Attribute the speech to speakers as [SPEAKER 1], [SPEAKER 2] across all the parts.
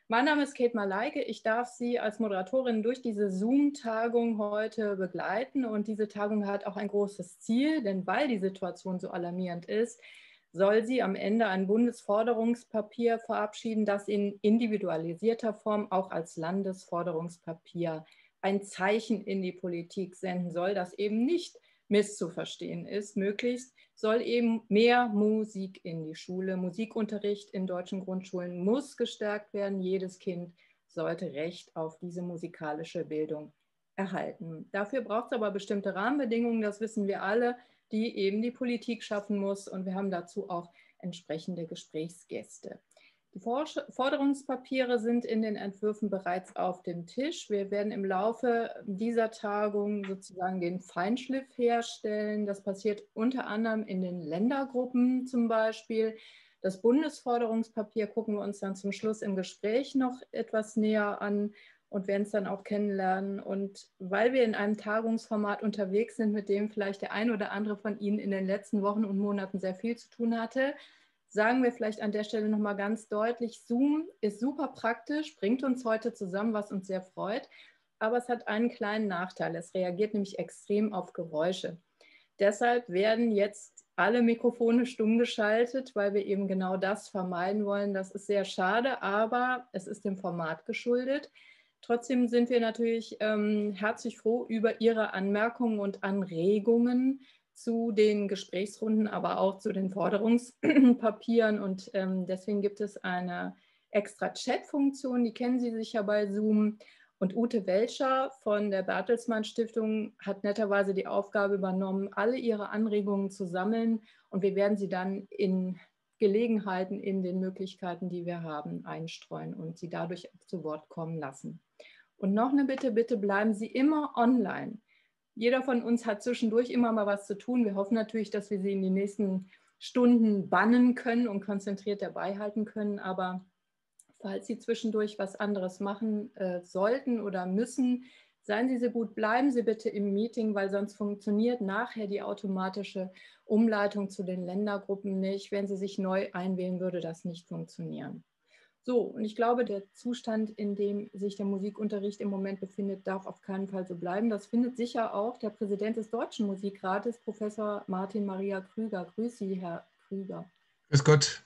[SPEAKER 1] Mein Name ist Kate Malayke. Ich darf Sie als Moderatorin durch diese Zoom-Tagung heute begleiten. Und diese Tagung hat auch ein großes Ziel, denn weil die Situation so alarmierend ist, soll sie am Ende ein Bundesforderungspapier verabschieden, das in individualisierter Form auch als Landesforderungspapier ein Zeichen in die Politik senden soll, das eben nicht misszuverstehen ist. Möglichst soll eben mehr Musik in die Schule. Musikunterricht in deutschen Grundschulen muss gestärkt werden. Jedes Kind sollte Recht auf diese musikalische Bildung erhalten. Dafür braucht es aber bestimmte Rahmenbedingungen, das wissen wir alle, die eben die Politik schaffen muss. Und wir haben dazu auch entsprechende Gesprächsgäste. Die Forderungspapiere sind in den Entwürfen bereits auf dem Tisch. Wir werden im Laufe dieser Tagung sozusagen den Feinschliff herstellen. Das passiert unter anderem in den Ländergruppen zum Beispiel. Das Bundesforderungspapier gucken wir uns dann zum Schluss im Gespräch noch etwas näher an und werden es dann auch kennenlernen. Und weil wir in einem Tagungsformat unterwegs sind, mit dem vielleicht der ein oder andere von Ihnen in den letzten Wochen und Monaten sehr viel zu tun hatte, sagen wir vielleicht an der Stelle nochmal ganz deutlich, Zoom ist super praktisch, bringt uns heute zusammen, was uns sehr freut, aber es hat einen kleinen Nachteil. Es reagiert nämlich extrem auf Geräusche. Deshalb werden jetzt alle Mikrofone stumm geschaltet, weil wir eben genau das vermeiden wollen. Das ist sehr schade, aber es ist dem Format geschuldet. Trotzdem sind wir natürlich herzlich froh über Ihre Anmerkungen und Anregungen zu den Gesprächsrunden, aber auch zu den Forderungspapieren. Und deswegen gibt es eine extra Chat-Funktion, die kennen Sie sicher bei Zoom. Und Ute Welcher von der Bertelsmann Stiftung hat netterweise die Aufgabe übernommen, alle ihre Anregungen zu sammeln. Und wir werden sie dann in Gelegenheiten, in den Möglichkeiten, die wir haben, einstreuen und sie dadurch zu Wort kommen lassen. Und noch eine Bitte, bitte bleiben Sie immer online. Jeder von uns hat zwischendurch immer mal was zu tun. Wir hoffen natürlich, dass wir Sie in den nächsten Stunden bannen können und konzentriert dabei halten können. Aber falls Sie zwischendurch was anderes machen sollten oder müssen, seien Sie so gut, bleiben Sie bitte im Meeting, weil sonst funktioniert nachher die automatische Umleitung zu den Ländergruppen nicht. Wenn Sie sich neu einwählen, würde das nicht funktionieren. So, und ich glaube, der Zustand, in dem sich der Musikunterricht im Moment befindet, darf auf keinen Fall so bleiben. Das findet sicher auch der Präsident des Deutschen Musikrates, Professor Martin Maria Krüger. Grüß Sie, Herr Krüger.
[SPEAKER 2] Grüß Gott.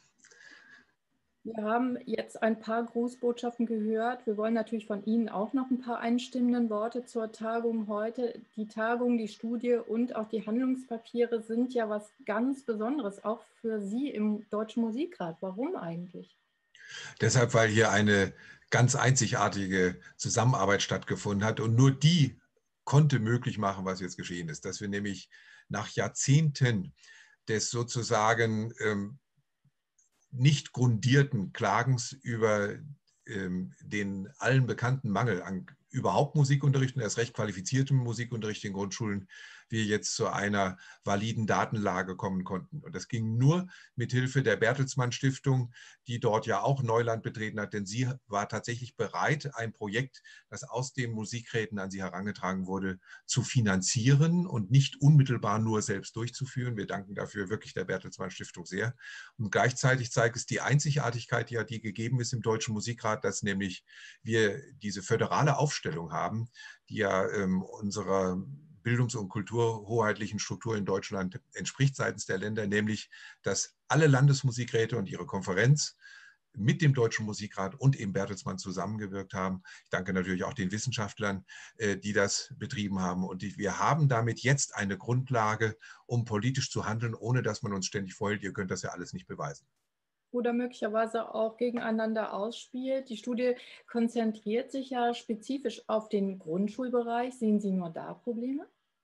[SPEAKER 1] Wir haben jetzt ein paar Grußbotschaften gehört. Wir wollen natürlich von Ihnen auch noch ein paar einstimmende Worte zur Tagung heute. Die Tagung, die Studie und auch die Handlungspapiere sind ja was ganz Besonderes, auch für Sie im Deutschen Musikrat. Warum eigentlich?
[SPEAKER 2] Deshalb, weil hier eine ganz einzigartige Zusammenarbeit stattgefunden hat und nur die konnte möglich machen, was jetzt geschehen ist. Dass wir nämlich nach Jahrzehnten des sozusagen nicht grundierten Klagens über den allen bekannten Mangel an überhaupt Musikunterricht und erst recht qualifiziertem Musikunterricht in Grundschulen, wir jetzt zu einer validen Datenlage kommen konnten. Und das ging nur mit Hilfe der Bertelsmann Stiftung, die dort ja auch Neuland betreten hat, denn sie war tatsächlich bereit, ein Projekt, das aus den Musikräten an sie herangetragen wurde, zu finanzieren und nicht unmittelbar nur selbst durchzuführen. Wir danken dafür wirklich der Bertelsmann Stiftung sehr. Und gleichzeitig zeigt es die Einzigartigkeit, die gegeben ist im Deutschen Musikrat, dass nämlich wir diese föderale Aufstellung haben, die ja unserer bildungs- und kulturhoheitlichen Struktur in Deutschland entspricht seitens der Länder, nämlich dass alle Landesmusikräte und ihre Konferenz mit dem Deutschen Musikrat und eben Bertelsmann zusammengewirkt haben. Ich danke natürlich auch den Wissenschaftlern, die das betrieben haben. Und wir haben damit jetzt eine Grundlage, um politisch zu handeln, ohne dass man uns ständig vorhält, ihr könnt das ja alles nicht beweisen.
[SPEAKER 1] Oder möglicherweise auch gegeneinander ausspielt. Die Studie konzentriert sich ja spezifisch auf den Grundschulbereich. Sehen Sie nur da Probleme?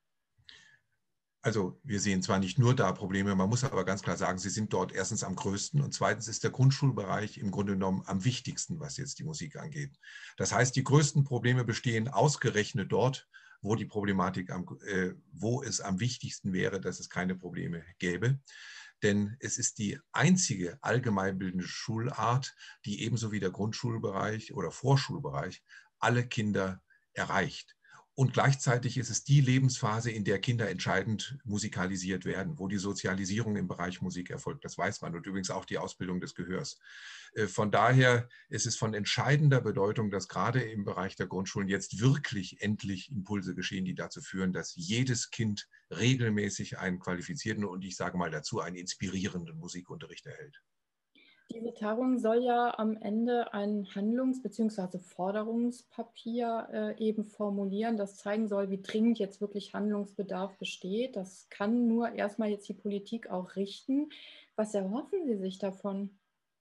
[SPEAKER 2] Also wir sehen zwar nicht nur da Probleme, man muss aber ganz klar sagen, sie sind dort erstens am größten und zweitens ist der Grundschulbereich im Grunde genommen am wichtigsten, was jetzt die Musik angeht. Das heißt, die größten Probleme bestehen ausgerechnet dort, wo die Problematik, wo es am wichtigsten wäre, dass es keine Probleme gäbe. Denn es ist die einzige allgemeinbildende Schulart, die ebenso wie der Grundschulbereich oder Vorschulbereich alle Kinder erreicht. Und gleichzeitig ist es die Lebensphase, in der Kinder entscheidend musikalisiert werden, wo die Sozialisierung im Bereich Musik erfolgt. Das weiß man. Und übrigens auch die Ausbildung des Gehörs. Von daher ist es von entscheidender Bedeutung, dass gerade im Bereich der Grundschulen jetzt wirklich endlich Impulse geschehen, die dazu führen, dass jedes Kind regelmäßig einen qualifizierten und ich sage mal dazu einen inspirierenden Musikunterricht erhält.
[SPEAKER 1] Diese Tagung soll ja am Ende ein Handlungs- bzw. Forderungspapier eben formulieren, das zeigen soll, wie dringend jetzt wirklich Handlungsbedarf besteht. Das kann nur erstmal jetzt die Politik auch richten. Was erhoffen Sie sich davon?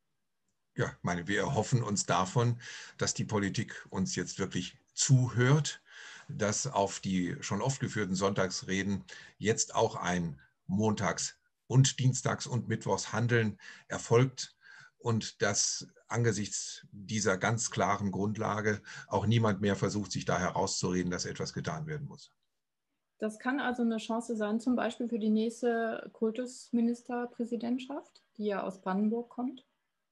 [SPEAKER 2] Ja, ich meine, wir erhoffen uns davon, dass die Politik uns jetzt wirklich zuhört, dass auf die schon oft geführten Sonntagsreden jetzt auch ein Montags- und Dienstags- und Mittwochshandeln erfolgt und dass angesichts dieser ganz klaren Grundlage auch niemand mehr versucht, sich da herauszureden, dass etwas getan werden muss.
[SPEAKER 1] Das kann also eine Chance sein, zum Beispiel für die nächste Kultusministerpräsidentschaft, die ja aus Brandenburg kommt.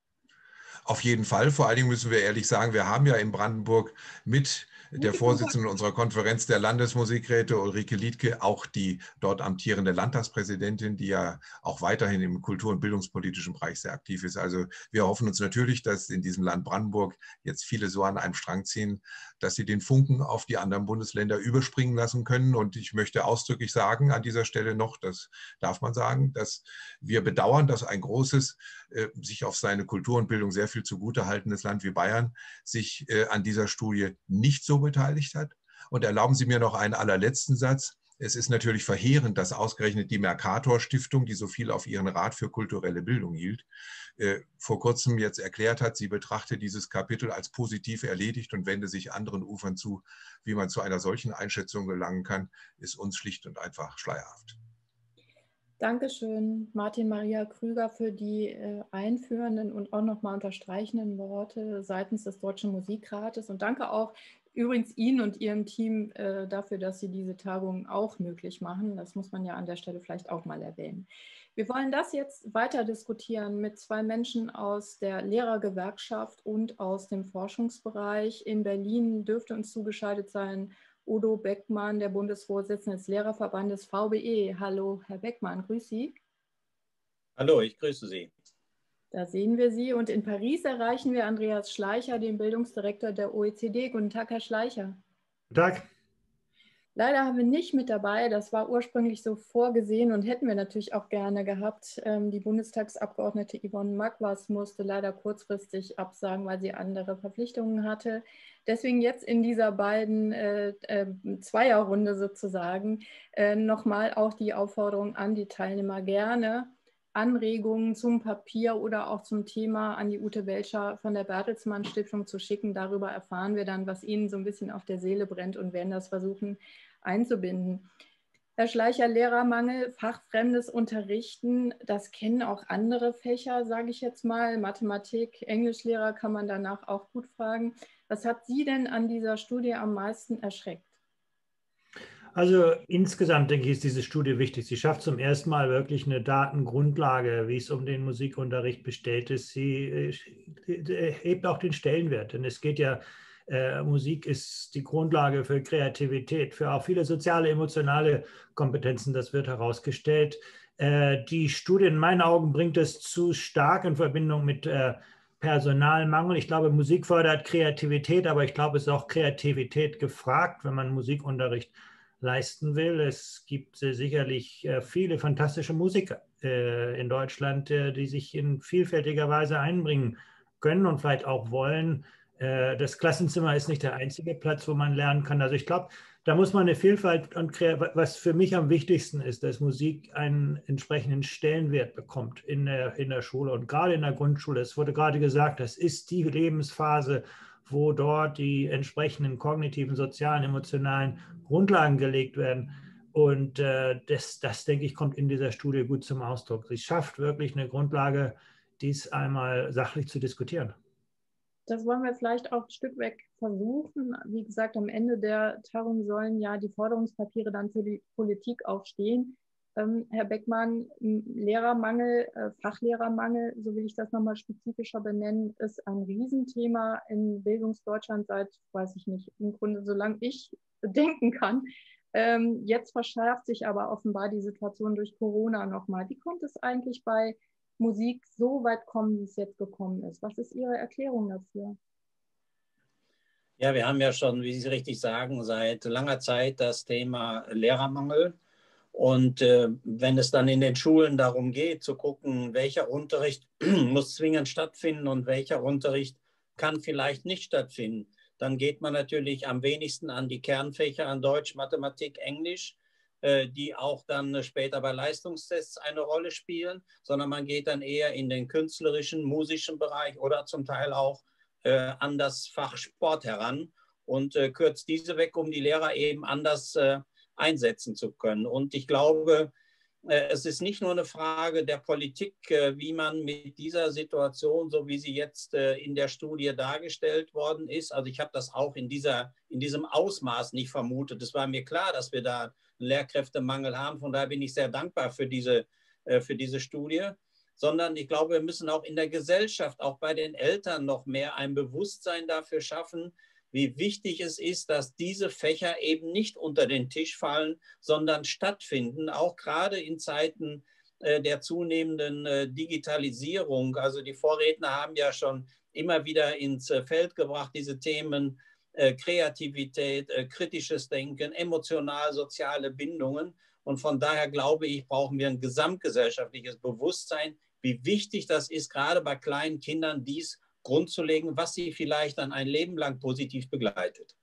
[SPEAKER 2] Auf jeden Fall. Vor allen Dingen müssen wir ehrlich sagen, wir haben ja in Brandenburg mit der
[SPEAKER 1] Gute
[SPEAKER 2] Vorsitzenden
[SPEAKER 1] Kontakte.
[SPEAKER 2] unserer Konferenz der Landesmusikräte, Ulrike Liedtke, auch die dort amtierende Landtagspräsidentin, die ja auch weiterhin im kultur- und bildungspolitischen Bereich sehr aktiv ist. Also wir hoffen uns natürlich, dass in diesem Land Brandenburg jetzt viele so an einem Strang ziehen, dass sie den Funken auf die anderen Bundesländer überspringen lassen können. Und ich möchte ausdrücklich sagen an dieser Stelle noch, das darf man sagen, dass wir bedauern, dass ein großes, sich auf seine Kultur und Bildung sehr viel zugutehaltendes Land wie Bayern sich an dieser Studie nicht so beteiligt hat. Und erlauben Sie mir noch einen allerletzten Satz. Es ist natürlich verheerend, dass ausgerechnet die Mercator-Stiftung, die so viel auf ihren Rat für kulturelle Bildung hielt, vor kurzem jetzt erklärt hat, sie betrachte dieses Kapitel als positiv erledigt und wende sich anderen Ufern zu. Wie man zu einer solchen Einschätzung gelangen kann, ist uns schlicht und einfach schleierhaft.
[SPEAKER 1] Dankeschön, Martin Maria Krüger, für die einführenden und auch nochmal unterstreichenden Worte seitens des Deutschen Musikrates. Und danke auch übrigens Ihnen und Ihrem Team dafür, dass Sie diese Tagung auch möglich machen. Das muss man ja an der Stelle vielleicht auch mal erwähnen. Wir wollen das jetzt weiter diskutieren mit zwei Menschen aus der Lehrergewerkschaft und aus dem Forschungsbereich. In Berlin dürfte uns zugeschaltet sein Udo Beckmann, der Bundesvorsitzende des Lehrerverbandes VBE. Hallo, Herr Beckmann, grüß Sie.
[SPEAKER 3] Hallo, ich grüße Sie.
[SPEAKER 1] Da sehen wir Sie. Und in Paris erreichen wir Andreas Schleicher, den Bildungsdirektor der OECD. Guten Tag, Herr Schleicher.
[SPEAKER 4] Guten Tag.
[SPEAKER 1] Leider haben wir nicht mit dabei, das war ursprünglich so vorgesehen und hätten wir natürlich auch gerne gehabt. Die Bundestagsabgeordnete Yvonne Magwas musste leider kurzfristig absagen, weil sie andere Verpflichtungen hatte. Deswegen jetzt in dieser beiden Zweierrunde sozusagen nochmal auch die Aufforderung an die Teilnehmer, gerne Anregungen zum Papier oder auch zum Thema an die Ute Welcher von der Bertelsmann Stiftung zu schicken. Darüber erfahren wir dann, was Ihnen so ein bisschen auf der Seele brennt und werden das versuchen einzubinden. Herr Schleicher, Lehrermangel, fachfremdes Unterrichten, das kennen auch andere Fächer, sage ich jetzt mal. Mathematik, Englischlehrer kann man danach auch gut fragen. Was hat Sie denn an dieser Studie am meisten erschreckt?
[SPEAKER 4] Also insgesamt denke ich, ist diese Studie wichtig. Sie schafft zum ersten Mal wirklich eine Datengrundlage, wie es um den Musikunterricht bestellt ist. Sie hebt auch den Stellenwert, denn es geht ja, Musik ist die Grundlage für Kreativität, für auch viele soziale, emotionale Kompetenzen. Das wird herausgestellt. Die Studie in meinen Augen bringt es zu stark in Verbindung mit Personalmangel. Ich glaube, Musik fördert Kreativität, aber ich glaube, es ist auch Kreativität gefragt, wenn man Musikunterricht leisten will. Es gibt sicherlich viele fantastische Musiker in Deutschland, die sich in vielfältiger Weise einbringen können und vielleicht auch wollen. Das Klassenzimmer ist nicht der einzige Platz, wo man lernen kann. Also ich glaube, da muss man eine Vielfalt und was für mich am wichtigsten ist, dass Musik einen entsprechenden Stellenwert bekommt in der Schule und gerade in der Grundschule. Es wurde gerade gesagt, das ist die Lebensphase, wo dort die entsprechenden kognitiven, sozialen, emotionalen Grundlagen gelegt werden. Und das, denke ich, kommt in dieser Studie gut zum Ausdruck. Sie schafft wirklich eine Grundlage, dies einmal sachlich zu diskutieren.
[SPEAKER 1] Das wollen wir vielleicht auch ein Stück weg versuchen. Wie gesagt, am Ende der Tagung sollen ja die Forderungspapiere dann für die Politik auch stehen. Herr Beckmann, Lehrermangel, Fachlehrermangel, so will ich das nochmal spezifischer benennen, ist ein Riesenthema in Bildungsdeutschland seit, weiß ich nicht, im Grunde solange ich denken kann. Jetzt verschärft sich aber offenbar die Situation durch Corona nochmal. Wie konnte es eigentlich bei Musik so weit kommen, wie es jetzt gekommen ist? Was ist Ihre Erklärung dafür?
[SPEAKER 3] Ja, wir haben ja schon, wie Sie richtig sagen, seit langer Zeit das Thema Lehrermangel. Und wenn es dann in den Schulen darum geht, zu gucken, welcher Unterricht muss zwingend stattfinden und welcher Unterricht kann vielleicht nicht stattfinden, dann geht man natürlich am wenigsten an die Kernfächer, an Deutsch, Mathematik, Englisch, die auch dann später bei Leistungstests eine Rolle spielen, sondern man geht dann eher in den künstlerischen, musischen Bereich oder zum Teil auch an das Fach Sport heran und kürzt diese weg, um die Lehrer eben anders einsetzen zu können. Und ich glaube, es ist nicht nur eine Frage der Politik, wie man mit dieser Situation, so wie sie jetzt in der Studie dargestellt worden ist, also ich habe das auch in diesem Ausmaß nicht vermutet. Es war mir klar, dass wir da einen Lehrkräftemangel haben. Von daher bin ich sehr dankbar für diese Studie. Sondern ich glaube, wir müssen auch in der Gesellschaft, auch bei den Eltern noch mehr ein Bewusstsein dafür schaffen, wie wichtig es ist, dass diese Fächer eben nicht unter den Tisch fallen, sondern stattfinden, auch gerade in Zeiten der zunehmenden Digitalisierung. Also die Vorredner haben ja schon immer wieder ins Feld gebracht, diese Themen Kreativität, kritisches Denken, emotional-soziale Bindungen. Und von daher glaube ich, brauchen wir ein gesamtgesellschaftliches Bewusstsein, wie wichtig das ist, gerade bei kleinen Kindern dies grundzulegen, was sie vielleicht dann ein Leben lang positiv begleitet.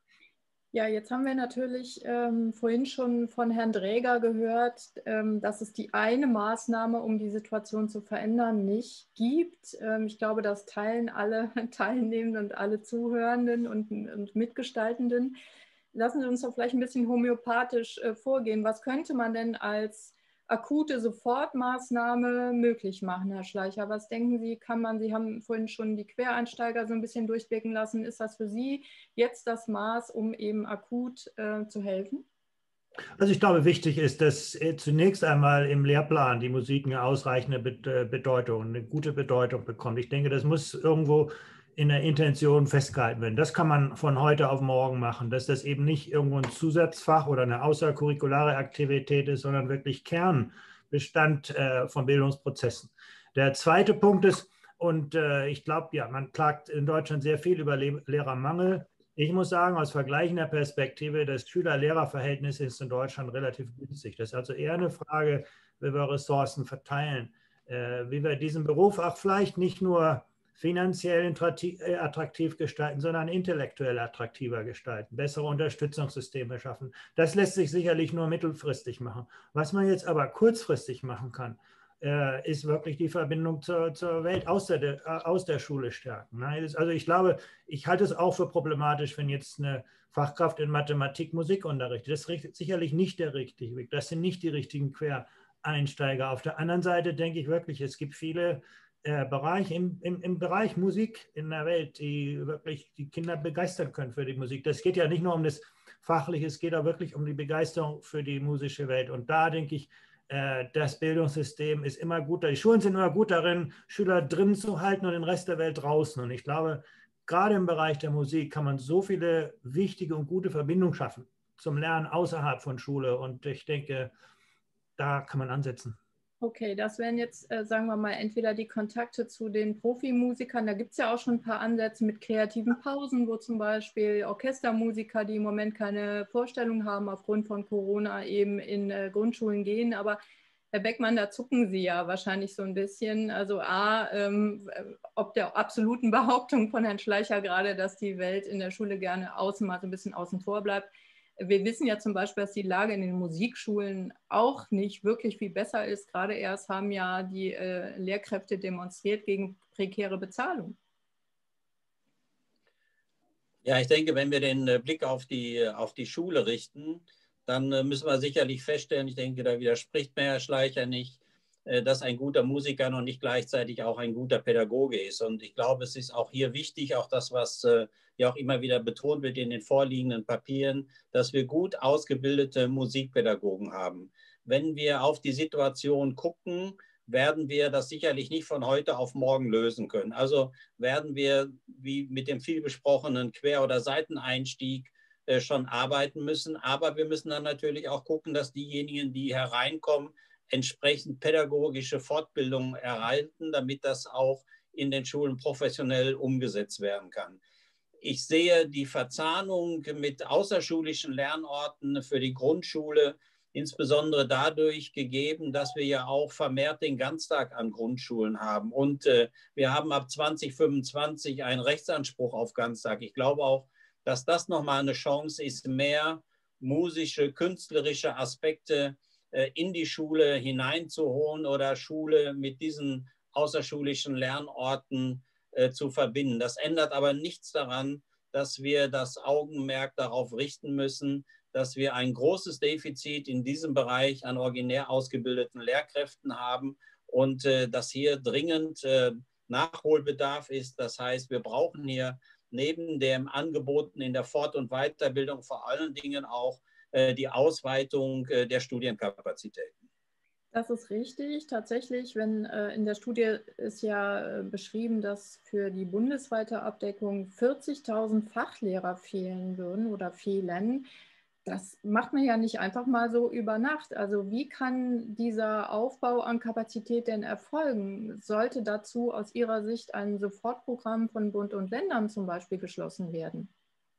[SPEAKER 1] Ja, jetzt haben wir natürlich vorhin schon von Herrn Dräger gehört, dass es die eine Maßnahme, um die Situation zu verändern, nicht gibt. Ich glaube, das teilen alle Teilnehmenden und alle Zuhörenden und Mitgestaltenden. Lassen Sie uns doch vielleicht ein bisschen homöopathisch vorgehen. Was könnte man denn als akute Sofortmaßnahme möglich machen, Herr Schleicher? Was denken Sie, Sie haben vorhin schon die Quereinsteiger so ein bisschen durchblicken lassen. Ist das für Sie jetzt das Maß, um eben akut zu helfen?
[SPEAKER 4] Also ich glaube, wichtig ist, dass zunächst einmal im Lehrplan die Musik eine ausreichende Bedeutung, eine gute Bedeutung bekommt. Ich denke, das muss irgendwo in der Intention festgehalten werden. Das kann man von heute auf morgen machen, dass das eben nicht irgendwo ein Zusatzfach oder eine außercurriculare Aktivität ist, sondern wirklich Kernbestand von Bildungsprozessen. Der zweite Punkt ist, und ich glaube, ja, man klagt in Deutschland sehr viel über Lehrermangel. Ich muss sagen, aus vergleichender Perspektive, das Schüler-Lehrer-Verhältnis ist in Deutschland relativ günstig. Das ist also eher eine Frage, wie wir Ressourcen verteilen, wie wir diesen Beruf auch vielleicht nicht nur finanziell attraktiv gestalten, sondern intellektuell attraktiver gestalten, bessere Unterstützungssysteme schaffen. Das lässt sich sicherlich nur mittelfristig machen. Was man jetzt aber kurzfristig machen kann, ist wirklich die Verbindung zur Welt aus der Schule stärken. Also ich glaube, ich halte es auch für problematisch, wenn jetzt eine Fachkraft in Mathematik Musik unterrichtet. Das ist sicherlich nicht der richtige Weg. Das sind nicht die richtigen Quereinsteiger. Auf der anderen Seite denke ich wirklich, es gibt viele Bereiche im Bereich Musik in der Welt, die wirklich die Kinder begeistern können für die Musik. Das geht ja nicht nur um das Fachliche, es geht auch wirklich um die Begeisterung für die musische Welt. Und da denke ich, das Bildungssystem ist immer gut, die Schulen sind immer gut darin, Schüler drin zu halten und den Rest der Welt draußen. Und ich glaube, gerade im Bereich der Musik kann man so viele wichtige und gute Verbindungen schaffen zum Lernen außerhalb von Schule. Und ich denke, da kann man ansetzen.
[SPEAKER 1] Okay, das wären jetzt, sagen wir mal, entweder die Kontakte zu den Profimusikern. Da gibt es ja auch schon ein paar Ansätze mit kreativen Pausen, wo zum Beispiel Orchestermusiker, die im Moment keine Vorstellung haben, aufgrund von Corona eben in Grundschulen gehen. Aber Herr Beckmann, da zucken Sie ja wahrscheinlich so ein bisschen. Also ob der absoluten Behauptung von Herrn Schleicher gerade, dass die Welt in der Schule gerne mal so ein bisschen außen vor bleibt. Wir wissen ja zum Beispiel, dass die Lage in den Musikschulen auch nicht wirklich viel besser ist. Gerade erst haben ja die Lehrkräfte demonstriert gegen prekäre Bezahlung.
[SPEAKER 3] Ja, ich denke, wenn wir den Blick auf die Schule richten, dann müssen wir sicherlich feststellen, ich denke, da widerspricht mir Herr Schleicher nicht, dass ein guter Musiker noch nicht gleichzeitig auch ein guter Pädagoge ist. Und ich glaube, es ist auch hier wichtig, auch das, was ja auch immer wieder betont wird in den vorliegenden Papieren, dass wir gut ausgebildete Musikpädagogen haben. wenn wir auf die Situation gucken, werden wir das sicherlich nicht von heute auf morgen lösen können. Also werden wir, wie mit dem viel besprochenen Quer- oder Seiteneinstieg, schon arbeiten müssen. Aber wir müssen dann natürlich auch gucken, dass diejenigen, die hereinkommen, entsprechend pädagogische Fortbildung erhalten, damit das auch in den Schulen professionell umgesetzt werden kann. Ich sehe die Verzahnung mit außerschulischen Lernorten für die Grundschule insbesondere dadurch gegeben, dass wir ja auch vermehrt den Ganztag an Grundschulen haben. Und wir haben ab 2025 einen Rechtsanspruch auf Ganztag. Ich glaube auch, dass das nochmal eine Chance ist, mehr musische, künstlerische Aspekte in die Schule hineinzuholen oder Schule mit diesen außerschulischen Lernorten zu verbinden. Das ändert aber nichts daran, dass wir das Augenmerk darauf richten müssen, dass wir ein großes Defizit in diesem Bereich an originär ausgebildeten Lehrkräften haben und dass hier dringend Nachholbedarf ist. Das heißt, wir brauchen hier neben dem Angeboten in der Fort- und Weiterbildung vor allen Dingen auch die Ausweitung der Studienkapazitäten.
[SPEAKER 1] Das ist richtig. Tatsächlich, wenn in der Studie ist ja beschrieben, dass für die bundesweite Abdeckung 40.000 Fachlehrer fehlen würden oder fehlen. Das macht man ja nicht einfach mal so über Nacht. Also wie kann dieser Aufbau an Kapazität denn erfolgen? Sollte dazu aus Ihrer Sicht ein Sofortprogramm von Bund und Ländern zum Beispiel geschlossen werden?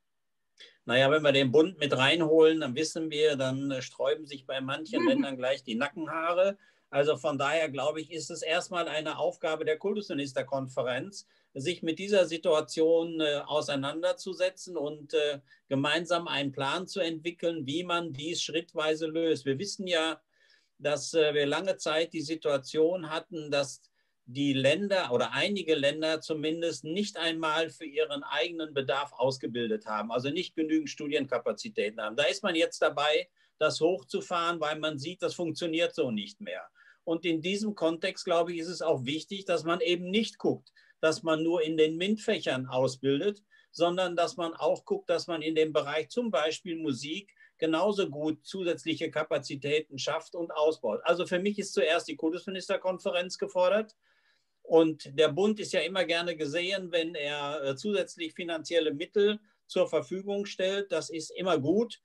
[SPEAKER 3] Naja, wenn wir den Bund mit reinholen, dann wissen wir, dann sträuben sich bei manchen Ländern gleich die Nackenhaare. Also von daher, glaube ich, ist es erstmal eine Aufgabe der Kultusministerkonferenz, sich mit dieser Situation auseinanderzusetzen und gemeinsam einen Plan zu entwickeln, wie man dies schrittweise löst. Wir wissen ja, dass wir lange Zeit die Situation hatten, dass die Länder oder einige Länder zumindest nicht einmal für ihren eigenen Bedarf ausgebildet haben, also nicht genügend Studienkapazitäten haben. Da ist man jetzt dabei, das hochzufahren, weil man sieht, das funktioniert so nicht mehr. Und in diesem Kontext, glaube ich, ist es auch wichtig, dass man eben nicht guckt, dass man nur in den MINT-Fächern ausbildet, sondern dass man auch guckt, dass man in dem Bereich zum Beispiel Musik genauso gut zusätzliche Kapazitäten schafft und ausbaut. Also für mich ist zuerst die Kultusministerkonferenz gefordert. Und der Bund ist ja immer gerne gesehen, wenn er zusätzlich finanzielle Mittel zur Verfügung stellt. Das ist immer gut.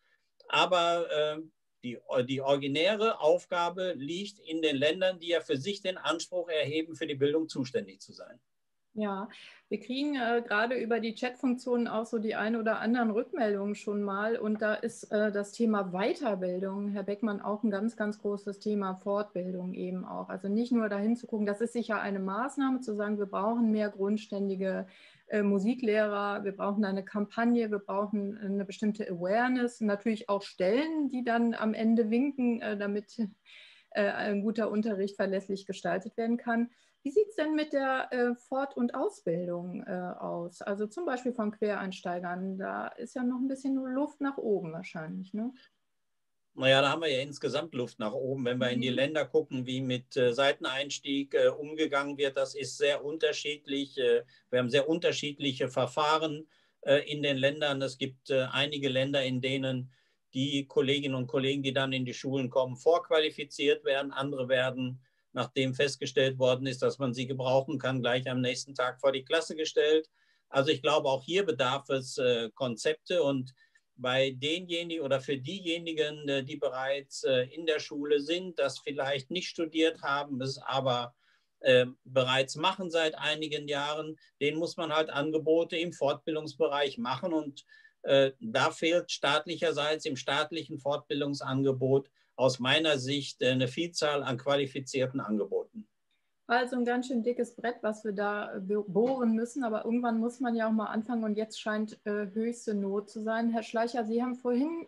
[SPEAKER 3] Aber die originäre Aufgabe liegt in den Ländern, die ja für sich den Anspruch erheben, für die Bildung zuständig zu sein.
[SPEAKER 1] Ja, wir kriegen gerade über die Chatfunktionen auch so die ein oder anderen Rückmeldungen schon mal. Und da ist das Thema Weiterbildung, Herr Beckmann, auch ein ganz, ganz großes Thema, Fortbildung eben auch. Also nicht nur dahin zu gucken, das ist sicher eine Maßnahme, zu sagen, wir brauchen mehr grundständige Musiklehrer, wir brauchen eine Kampagne, wir brauchen eine bestimmte Awareness, natürlich auch Stellen, die dann am Ende winken, damit ein guter Unterricht verlässlich gestaltet werden kann. Wie sieht es denn mit der Fort- und Ausbildung aus? Also zum Beispiel von Quereinsteigern, da ist ja noch ein bisschen Luft nach oben wahrscheinlich, ne?
[SPEAKER 3] Naja, da haben wir ja insgesamt Luft nach oben. Wenn wir in die Länder gucken, wie mit Seiteneinstieg umgegangen wird, das ist sehr unterschiedlich. Wir haben sehr unterschiedliche Verfahren in den Ländern. Es gibt einige Länder, in denen die Kolleginnen und Kollegen, die dann in die Schulen kommen, vorqualifiziert werden. Andere werden, nachdem festgestellt worden ist, dass man sie gebrauchen kann, gleich am nächsten Tag vor die Klasse gestellt. Also ich glaube, auch hier bedarf es Konzepte und bei denjenigen oder für diejenigen, die bereits in der Schule sind, das vielleicht nicht studiert haben, es aber bereits machen seit einigen Jahren, denen muss man halt Angebote im Fortbildungsbereich machen und da fehlt staatlicherseits im staatlichen Fortbildungsangebot aus meiner Sicht eine Vielzahl an qualifizierten Angeboten.
[SPEAKER 1] Also ein ganz schön dickes Brett, was wir da bohren müssen, aber irgendwann muss man ja auch mal anfangen und jetzt scheint höchste Not zu sein. Herr Schleicher, Sie haben vorhin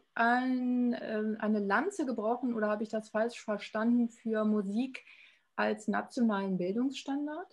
[SPEAKER 1] eine Lanze gebrochen oder habe ich das falsch verstanden für Musik als nationalen Bildungsstandard?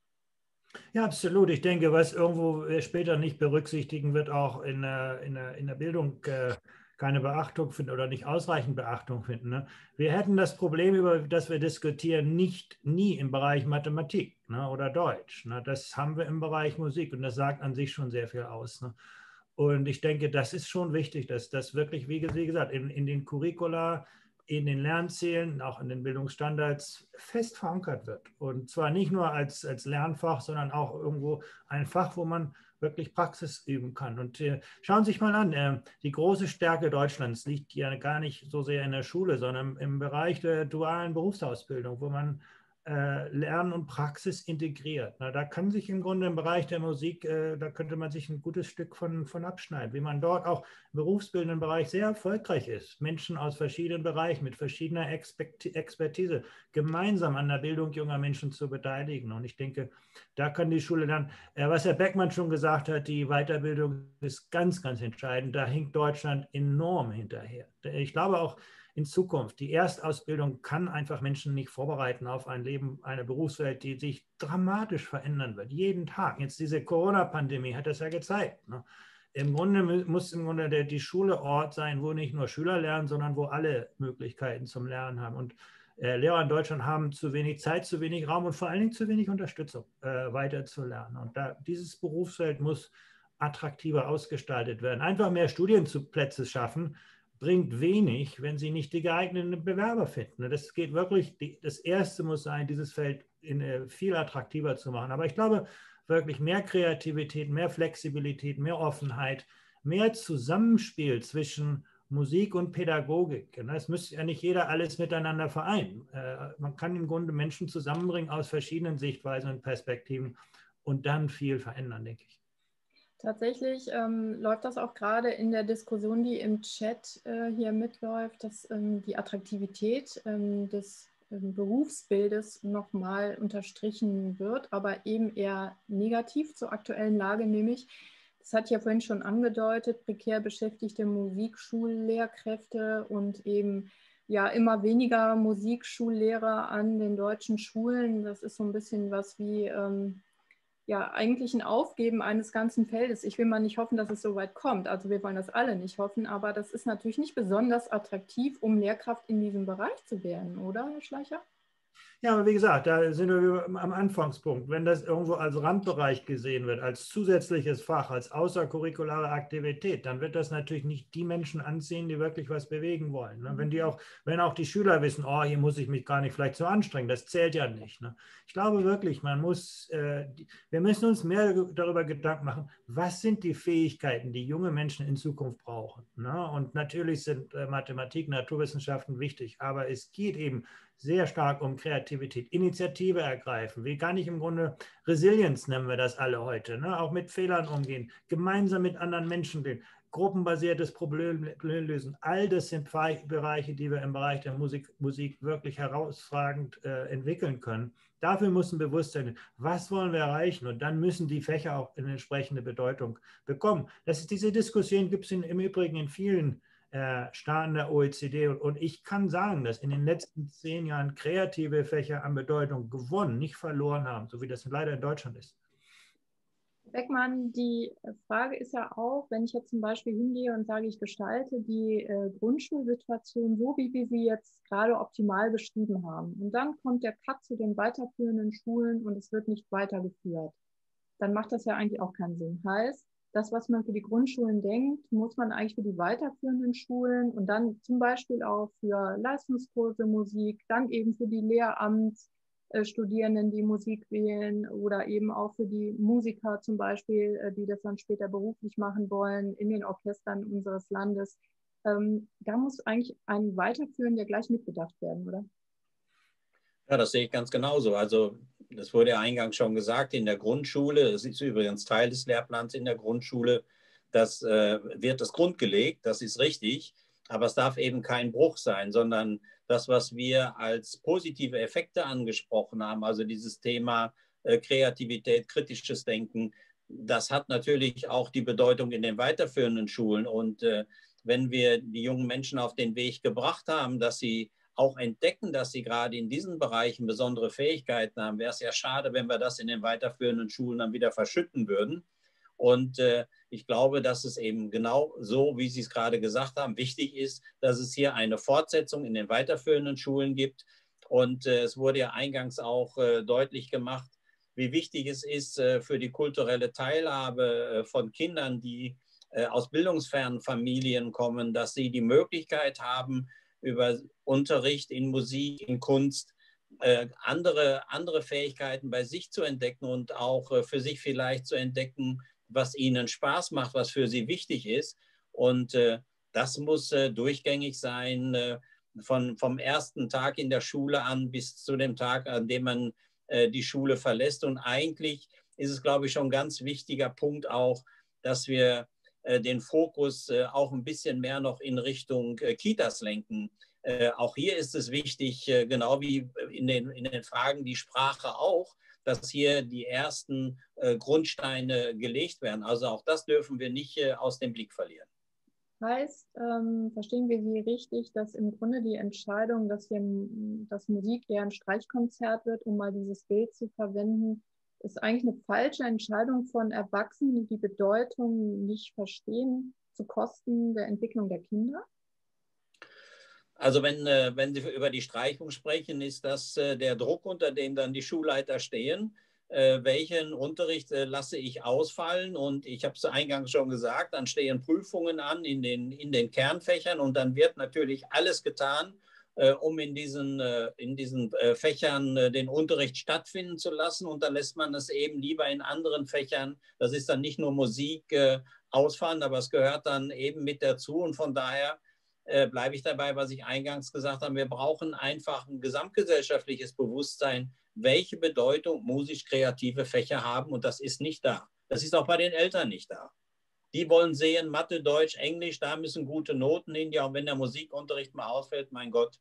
[SPEAKER 4] Ja, absolut. Ich denke, was irgendwo später nicht berücksichtigen wird, auch in der Bildung keine Beachtung finden oder nicht ausreichend Beachtung finden. Ne? Wir hätten das Problem, über das wir diskutieren, nie im Bereich Mathematik, ne, oder Deutsch. Ne? Das haben wir im Bereich Musik und das sagt an sich schon sehr viel aus. Ne? Und ich denke, das ist schon wichtig, dass das wirklich, wie gesagt, in den Curricula in den Lernzielen, auch in den Bildungsstandards fest verankert wird. Und zwar nicht nur als Lernfach, sondern auch irgendwo ein Fach, wo man wirklich Praxis üben kann. Und schauen Sie sich mal an, die große Stärke Deutschlands liegt ja gar nicht so sehr in der Schule, sondern im Bereich der dualen Berufsausbildung, wo man Lernen und Praxis integriert. Na, da kann sich im Grunde im Bereich der Musik, da könnte man sich ein gutes Stück von abschneiden, wie man dort auch im berufsbildenden Bereich sehr erfolgreich ist. Menschen aus verschiedenen Bereichen mit verschiedener Expertise gemeinsam an der Bildung junger Menschen zu beteiligen. Und ich denke, da kann die Schule dann, was Herr Beckmann schon gesagt hat, die Weiterbildung ist ganz, ganz entscheidend. Da hinkt Deutschland enorm hinterher. Ich glaube auch, in Zukunft. Die Erstausbildung kann einfach Menschen nicht vorbereiten auf ein Leben, eine Berufswelt, die sich dramatisch verändern wird. Jeden Tag. Jetzt diese Corona-Pandemie hat das ja gezeigt. Ne? Im Grunde muss die Schule Ort sein, wo nicht nur Schüler lernen, sondern wo alle Möglichkeiten zum Lernen haben. Und Lehrer in Deutschland haben zu wenig Zeit, zu wenig Raum und vor allen Dingen zu wenig Unterstützung, weiter zu lernen. Und dieses Berufsfeld muss attraktiver ausgestaltet werden. Einfach mehr Studienplätze schaffen, bringt wenig, wenn Sie nicht die geeigneten Bewerber finden. Das geht wirklich, das Erste muss sein, dieses Feld viel attraktiver zu machen. Aber ich glaube, wirklich mehr Kreativität, mehr Flexibilität, mehr Offenheit, mehr Zusammenspiel zwischen Musik und Pädagogik. Es müsste ja nicht jeder alles miteinander vereinen. Man kann im Grunde Menschen zusammenbringen aus verschiedenen Sichtweisen und Perspektiven und dann viel verändern, denke ich.
[SPEAKER 1] Tatsächlich läuft das auch gerade in der Diskussion, die im Chat hier mitläuft, dass die Attraktivität des Berufsbildes nochmal unterstrichen wird, aber eben eher negativ zur aktuellen Lage, nämlich, das hatte ich ja vorhin schon angedeutet, prekär beschäftigte Musikschullehrkräfte und eben ja immer weniger Musikschullehrer an den deutschen Schulen. Das ist so ein bisschen was wie ja, eigentlich ein Aufgeben eines ganzen Feldes. Ich will mal nicht hoffen, dass es so weit kommt. Also wir wollen das alle nicht hoffen, aber das ist natürlich nicht besonders attraktiv, um Lehrkraft in diesem Bereich zu werden, oder, Herr Schleicher?
[SPEAKER 4] Ja, aber wie gesagt, da sind wir am Anfangspunkt. Wenn das irgendwo als Randbereich gesehen wird, als zusätzliches Fach, als außercurriculare Aktivität, dann wird das natürlich nicht die Menschen anziehen, die wirklich was bewegen wollen. Ne? Wenn auch die Schüler wissen, oh, hier muss ich mich gar nicht vielleicht so anstrengen, das zählt ja nicht. Ne? Ich glaube wirklich, wir müssen uns mehr darüber Gedanken machen, was sind die Fähigkeiten, die junge Menschen in Zukunft brauchen. Ne? Und natürlich sind Mathematik, Naturwissenschaften wichtig, aber es geht eben sehr stark um Kreativität, Initiative ergreifen. Wie kann ich im Grunde Resilienz, nennen wir das alle heute, ne? Auch mit Fehlern umgehen, gemeinsam mit anderen Menschen gehen, gruppenbasiertes Problem lösen. All das sind Bereiche, die wir im Bereich der Musik wirklich herausragend entwickeln können. Dafür muss ein Bewusstsein, was wollen wir erreichen? Und dann müssen die Fächer auch eine entsprechende Bedeutung bekommen. Diese Diskussion gibt es im Übrigen in vielen Staaten der OECD. Und ich kann sagen, dass in den letzten 10 Jahren kreative Fächer an Bedeutung gewonnen, nicht verloren haben, so wie das leider in Deutschland ist.
[SPEAKER 1] Beckmann, die Frage ist ja auch, wenn ich jetzt zum Beispiel hingehe und sage, ich gestalte die Grundschulsituation so, wie wir sie jetzt gerade optimal beschrieben haben. Und dann kommt der Cut zu den weiterführenden Schulen und es wird nicht weitergeführt. Dann macht das ja eigentlich auch keinen Sinn. Heißt, das, was man für die Grundschulen denkt, muss man eigentlich für die weiterführenden Schulen und dann zum Beispiel auch für Leistungskurse Musik, dann eben für die Lehramtsstudierenden, die Musik wählen oder eben auch für die Musiker zum Beispiel, die das dann später beruflich machen wollen in den Orchestern unseres Landes. Da muss eigentlich ein Weiterführen ja gleich mitbedacht werden, oder?
[SPEAKER 3] Ja, das sehe ich ganz genauso. Also das wurde ja eingangs schon gesagt, in der Grundschule, es ist übrigens Teil des Lehrplans in der Grundschule, das wird das Grund gelegt, das ist richtig, aber es darf eben kein Bruch sein, sondern das, was wir als positive Effekte angesprochen haben, also dieses Thema Kreativität, kritisches Denken, das hat natürlich auch die Bedeutung in den weiterführenden Schulen. Und wenn wir die jungen Menschen auf den Weg gebracht haben, dass sie auch entdecken, dass sie gerade in diesen Bereichen besondere Fähigkeiten haben, wäre es ja schade, wenn wir das in den weiterführenden Schulen dann wieder verschütten würden. Und ich glaube, dass es eben genau so, wie Sie es gerade gesagt haben, wichtig ist, dass es hier eine Fortsetzung in den weiterführenden Schulen gibt. Und es wurde ja eingangs auch deutlich gemacht, wie wichtig es ist für die kulturelle Teilhabe von Kindern, die aus bildungsfernen Familien kommen, dass sie die Möglichkeit haben, über Unterricht in Musik, in Kunst, andere Fähigkeiten bei sich zu entdecken und auch für sich vielleicht zu entdecken, was ihnen Spaß macht, was für sie wichtig ist. Und das muss durchgängig sein, vom ersten Tag in der Schule an bis zu dem Tag, an dem man die Schule verlässt. Und eigentlich ist es, glaube ich, schon ein ganz wichtiger Punkt auch, dass wir den Fokus auch ein bisschen mehr noch in Richtung Kitas lenken. Auch hier ist es wichtig, genau wie in den Fragen die Sprache auch, dass hier die ersten Grundsteine gelegt werden. Also auch das dürfen wir nicht aus dem Blick verlieren.
[SPEAKER 1] Heißt, verstehen wir Sie richtig, dass im Grunde die Entscheidung, dass Musik eher ein Streichkonzert wird, um mal dieses Bild zu verwenden, ist eigentlich eine falsche Entscheidung von Erwachsenen, die die Bedeutung nicht verstehen, zu Kosten der Entwicklung der Kinder?
[SPEAKER 3] Also wenn Sie über die Streichung sprechen, ist das der Druck, unter dem dann die Schulleiter stehen. Welchen Unterricht lasse ich ausfallen? Und ich habe es eingangs schon gesagt, dann stehen Prüfungen an in den Kernfächern und dann wird natürlich alles getan, um in diesen Fächern den Unterricht stattfinden zu lassen. Und dann lässt man es eben lieber in anderen Fächern, das ist dann nicht nur Musik, ausfallen, aber es gehört dann eben mit dazu. Und von daher bleibe ich dabei, was ich eingangs gesagt habe. Wir brauchen einfach ein gesamtgesellschaftliches Bewusstsein, welche Bedeutung musisch-kreative Fächer haben. Und das ist nicht da. Das ist auch bei den Eltern nicht da. Die wollen sehen, Mathe, Deutsch, Englisch, da müssen gute Noten hin. Ja, und wenn der Musikunterricht mal ausfällt, mein Gott.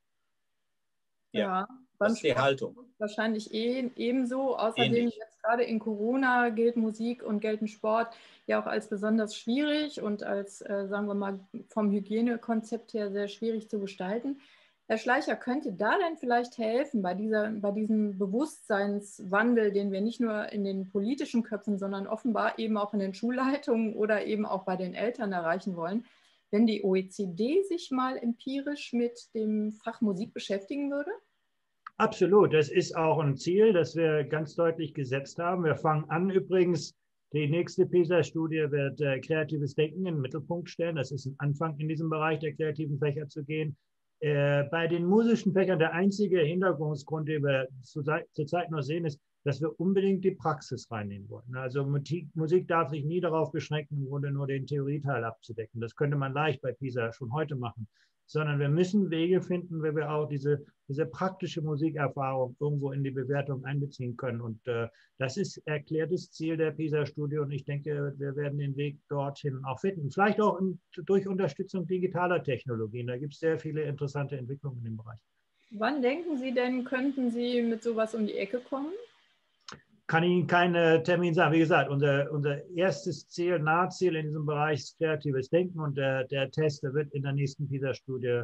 [SPEAKER 3] Ja, das ist die Haltung.
[SPEAKER 1] Wahrscheinlich ebenso. Außerdem jetzt gerade in Corona gilt Musik und gelten Sport ja auch als besonders schwierig und als, sagen wir mal, vom Hygienekonzept her sehr schwierig zu gestalten. Herr Schleicher, könnte da denn vielleicht helfen bei diesem Bewusstseinswandel, den wir nicht nur in den politischen Köpfen, sondern offenbar eben auch in den Schulleitungen oder eben auch bei den Eltern erreichen wollen, wenn die OECD sich mal empirisch mit dem Fach Musik beschäftigen würde?
[SPEAKER 4] Absolut, das ist auch ein Ziel, das wir ganz deutlich gesetzt haben. Wir fangen an übrigens, die nächste PISA-Studie wird kreatives Denken in den Mittelpunkt stellen. Das ist ein Anfang, in diesem Bereich der kreativen Fächer zu gehen. Bei den musischen Fächern der einzige Hintergrund, den wir zurzeit noch sehen, ist, dass wir unbedingt die Praxis reinnehmen wollen. Also Musik darf sich nie darauf beschränken, im Grunde nur den Theorieteil abzudecken. Das könnte man leicht bei PISA schon heute machen. Sondern wir müssen Wege finden, wie wir auch diese praktische Musikerfahrung irgendwo in die Bewertung einbeziehen können. Und das ist erklärtes Ziel der PISA-Studie. Und ich denke, wir werden den Weg dorthin auch finden. Vielleicht auch durch Unterstützung digitaler Technologien. Da gibt es sehr viele interessante Entwicklungen in dem Bereich.
[SPEAKER 1] Wann denken Sie denn, könnten Sie mit sowas um die Ecke kommen?
[SPEAKER 4] Kann Ihnen keinen Termin sagen. Wie gesagt, unser erstes Ziel, Nahziel in diesem Bereich ist kreatives Denken und der Test, der wird in der nächsten PISA-Studie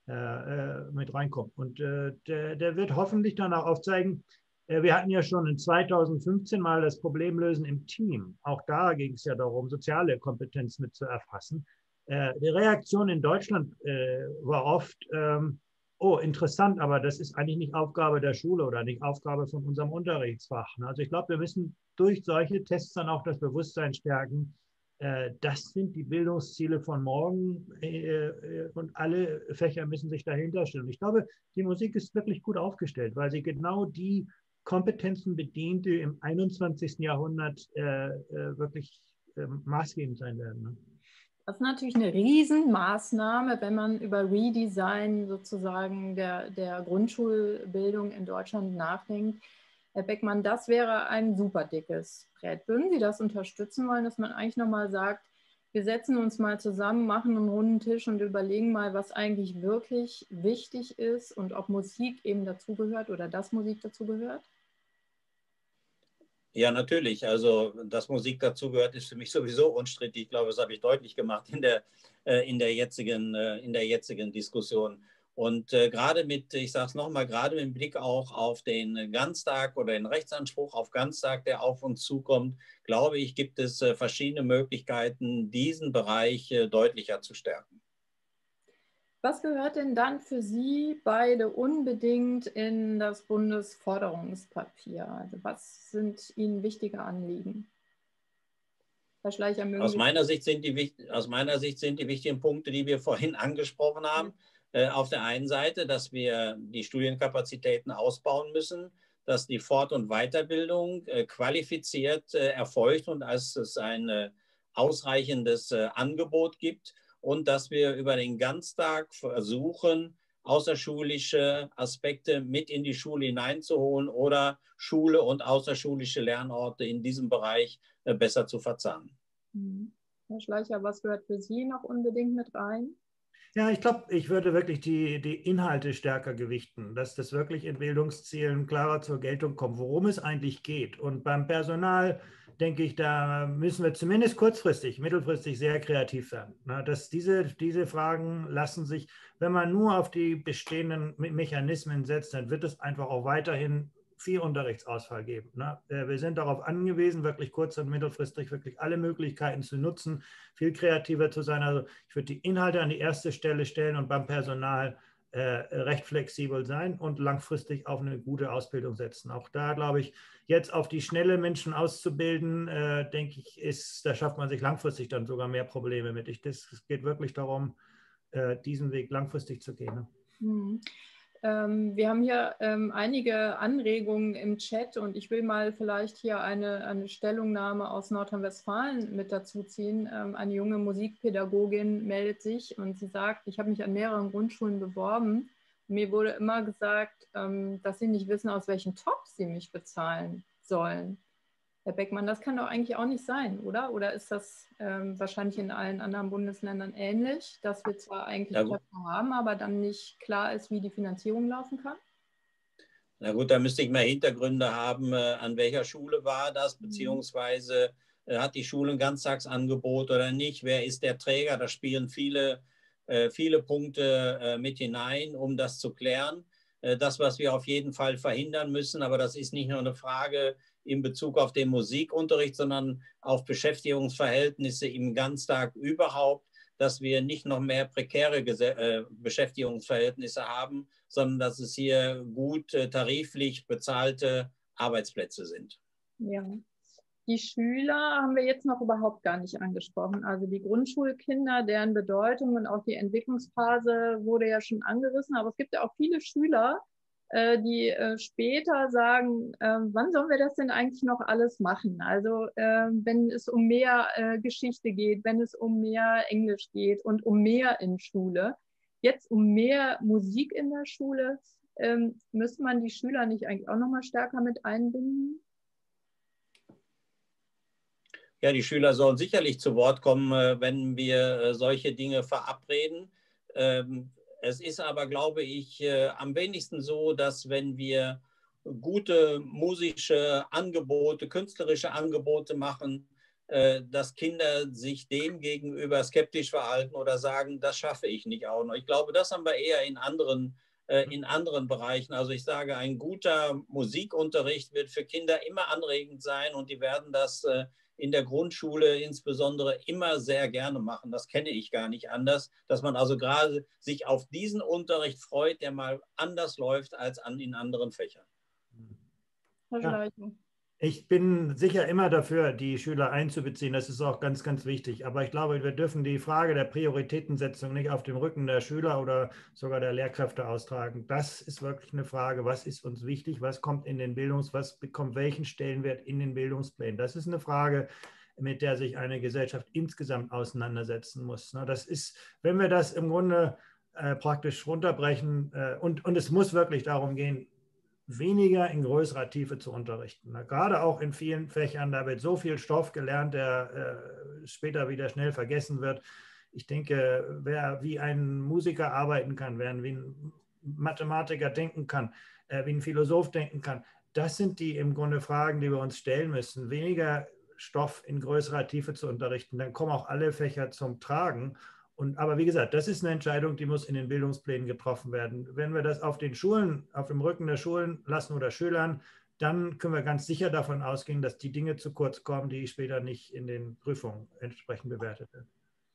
[SPEAKER 4] mit reinkommen. Und der wird hoffentlich dann auch aufzeigen, wir hatten ja schon in 2015 mal das Problemlösen im Team. Auch da ging es ja darum, soziale Kompetenz mit zu erfassen. Die Reaktion in Deutschland war oft, oh, interessant, aber das ist eigentlich nicht Aufgabe der Schule oder nicht Aufgabe von unserem Unterrichtsfach. Also ich glaube, wir müssen durch solche Tests dann auch das Bewusstsein stärken. Das sind die Bildungsziele von morgen und alle Fächer müssen sich dahinter stellen. Ich glaube, die Musik ist wirklich gut aufgestellt, weil sie genau die Kompetenzen bedient, die im 21. Jahrhundert wirklich maßgebend sein werden. Ne?
[SPEAKER 1] Das ist natürlich eine Riesenmaßnahme, wenn man über Redesign sozusagen der Grundschulbildung in Deutschland nachdenkt. Herr Beckmann, das wäre ein super dickes Brett. Würden Sie das unterstützen wollen, dass man eigentlich nochmal sagt, wir setzen uns mal zusammen, machen einen runden Tisch und überlegen mal, was eigentlich wirklich wichtig ist und ob Musik eben dazugehört oder dass Musik dazugehört?
[SPEAKER 3] Ja, natürlich. Also, dass Musik dazugehört, ist für mich sowieso unstrittig. Ich glaube, das habe ich deutlich gemacht in der jetzigen Diskussion. Und gerade ich sage es nochmal, gerade mit Blick auch auf den Ganztag oder den Rechtsanspruch auf Ganztag, der auf uns zukommt, glaube ich, gibt es verschiedene Möglichkeiten, diesen Bereich deutlicher zu stärken.
[SPEAKER 1] Was gehört denn dann für Sie beide unbedingt in das Bundesforderungspapier? Also was sind Ihnen wichtige Anliegen? Herr Schleicher,
[SPEAKER 3] aus meiner Sicht sind die wichtigen Punkte, die wir vorhin angesprochen haben, Auf der einen Seite, dass wir die Studienkapazitäten ausbauen müssen, dass die Fort- und Weiterbildung qualifiziert erfolgt und dass es ein ausreichendes Angebot gibt und dass wir über den Ganztag versuchen, außerschulische Aspekte mit in die Schule hineinzuholen oder Schule und außerschulische Lernorte in diesem Bereich besser zu verzahnen.
[SPEAKER 1] Herr Schleicher, was gehört für Sie noch unbedingt mit rein?
[SPEAKER 4] Ja, ich glaube, ich würde wirklich die Inhalte stärker gewichten, dass das wirklich in Bildungszielen klarer zur Geltung kommt, worum es eigentlich geht. Und beim Personal, denke ich, da müssen wir zumindest kurzfristig, mittelfristig sehr kreativ werden. Dass diese Fragen lassen sich, wenn man nur auf die bestehenden Mechanismen setzt, dann wird es einfach auch weiterhin viel Unterrichtsausfall geben. Wir sind darauf angewiesen, wirklich kurz- und mittelfristig wirklich alle Möglichkeiten zu nutzen, viel kreativer zu sein. Also ich würde die Inhalte an die erste Stelle stellen und beim Personal recht flexibel sein und langfristig auf eine gute Ausbildung setzen. Auch da glaube ich, jetzt auf die Schnelle Menschen auszubilden, denke ich, da schafft man sich langfristig dann sogar mehr Probleme mit. Es geht wirklich darum, diesen Weg langfristig zu gehen.
[SPEAKER 1] Mhm. Wir haben hier einige Anregungen im Chat und ich will mal vielleicht hier eine Stellungnahme aus Nordrhein-Westfalen mit dazu ziehen. Eine junge Musikpädagogin meldet sich und sie sagt, ich habe mich an mehreren Grundschulen beworben. Mir wurde immer gesagt, dass sie nicht wissen, aus welchem Topf sie mich bezahlen sollen. Herr Beckmann, das kann doch eigentlich auch nicht sein, oder? Oder ist das wahrscheinlich in allen anderen Bundesländern ähnlich, dass wir zwar eigentlich Töpfe haben, aber dann nicht klar ist, wie die Finanzierung laufen kann?
[SPEAKER 3] Na gut, da müsste ich mal Hintergründe haben, an welcher Schule war das, beziehungsweise hat die Schule ein Ganztagsangebot oder nicht, wer ist der Träger, da spielen viele Punkte mit hinein, um das zu klären. Das, was wir auf jeden Fall verhindern müssen, aber das ist nicht nur eine Frage in Bezug auf den Musikunterricht, sondern auf Beschäftigungsverhältnisse im Ganztag überhaupt, dass wir nicht noch mehr prekäre Beschäftigungsverhältnisse haben, sondern dass es hier gut tariflich bezahlte Arbeitsplätze sind.
[SPEAKER 1] Ja. Die Schüler haben wir jetzt noch überhaupt gar nicht angesprochen. Also die Grundschulkinder, deren Bedeutung und auch die Entwicklungsphase wurde ja schon angerissen. Aber es gibt ja auch viele Schüler, die später sagen, wann sollen wir das denn eigentlich noch alles machen? Also wenn es um mehr Geschichte geht, wenn es um mehr Englisch geht und um mehr in Schule, jetzt um mehr Musik in der Schule, müsste man die Schüler nicht eigentlich auch noch mal stärker mit einbinden?
[SPEAKER 3] Ja, die Schüler sollen sicherlich zu Wort kommen, wenn wir solche Dinge verabreden. Es ist aber, glaube ich, am wenigsten so, dass wenn wir gute musische Angebote, künstlerische Angebote machen, dass Kinder sich dem gegenüber skeptisch verhalten oder sagen, das schaffe ich nicht auch noch. Ich glaube, das haben wir eher in anderen Bereichen. Also ich sage, ein guter Musikunterricht wird für Kinder immer anregend sein und die werden das in der Grundschule insbesondere immer sehr gerne machen. Das kenne ich gar nicht anders, dass man also gerade sich auf diesen Unterricht freut, der mal anders läuft als in anderen Fächern.
[SPEAKER 1] Herr Schleicher.
[SPEAKER 4] Ich bin sicher immer dafür, die Schüler einzubeziehen. Das ist auch ganz, ganz wichtig. Aber ich glaube, wir dürfen die Frage der Prioritätensetzung nicht auf dem Rücken der Schüler oder sogar der Lehrkräfte austragen. Das ist wirklich eine Frage, was ist uns wichtig, was kommt in den was bekommt welchen Stellenwert in den Bildungsplänen. Das ist eine Frage, mit der sich eine Gesellschaft insgesamt auseinandersetzen muss. Das ist, wenn wir das im Grunde praktisch runterbrechen und es muss wirklich darum gehen, weniger in größerer Tiefe zu unterrichten. Gerade auch in vielen Fächern, da wird so viel Stoff gelernt, der später wieder schnell vergessen wird. Ich denke, wer wie ein Musiker arbeiten kann, wer wie ein Mathematiker denken kann, wie ein Philosoph denken kann, das sind die im Grunde Fragen, die wir uns stellen müssen. Weniger Stoff in größerer Tiefe zu unterrichten, dann kommen auch alle Fächer zum Tragen. Aber wie gesagt, das ist eine Entscheidung, die muss in den Bildungsplänen getroffen werden. Wenn wir das auf den Schulen, auf dem Rücken der Schulen lassen oder Schülern, dann können wir ganz sicher davon ausgehen, dass die Dinge zu kurz kommen, die später nicht in den Prüfungen entsprechend bewertet werden.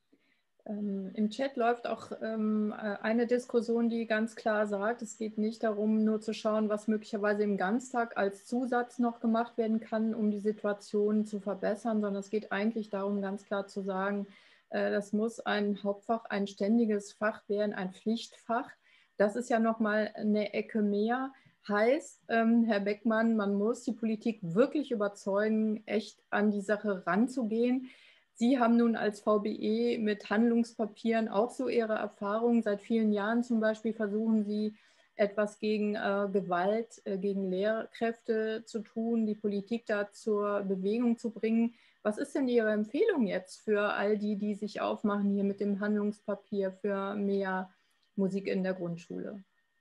[SPEAKER 1] Im Chat läuft auch eine Diskussion, die ganz klar sagt, es geht nicht darum, nur zu schauen, was möglicherweise im Ganztag als Zusatz noch gemacht werden kann, um die Situation zu verbessern, sondern es geht eigentlich darum, ganz klar zu sagen, Das muss ein Hauptfach, ein ständiges Fach werden, ein Pflichtfach. Das ist ja nochmal eine Ecke mehr. Heißt, Herr Beckmann, man muss die Politik wirklich überzeugen, echt an die Sache ranzugehen. Sie haben nun als VBE mit Handlungspapieren auch so Ihre Erfahrungen. Seit vielen Jahren zum Beispiel versuchen Sie, etwas gegen Gewalt, gegen Lehrkräfte zu tun, die Politik da zur Bewegung zu bringen. Was ist denn Ihre Empfehlung jetzt für all die, die sich aufmachen hier mit dem Handlungspapier für mehr Musik in der Grundschule?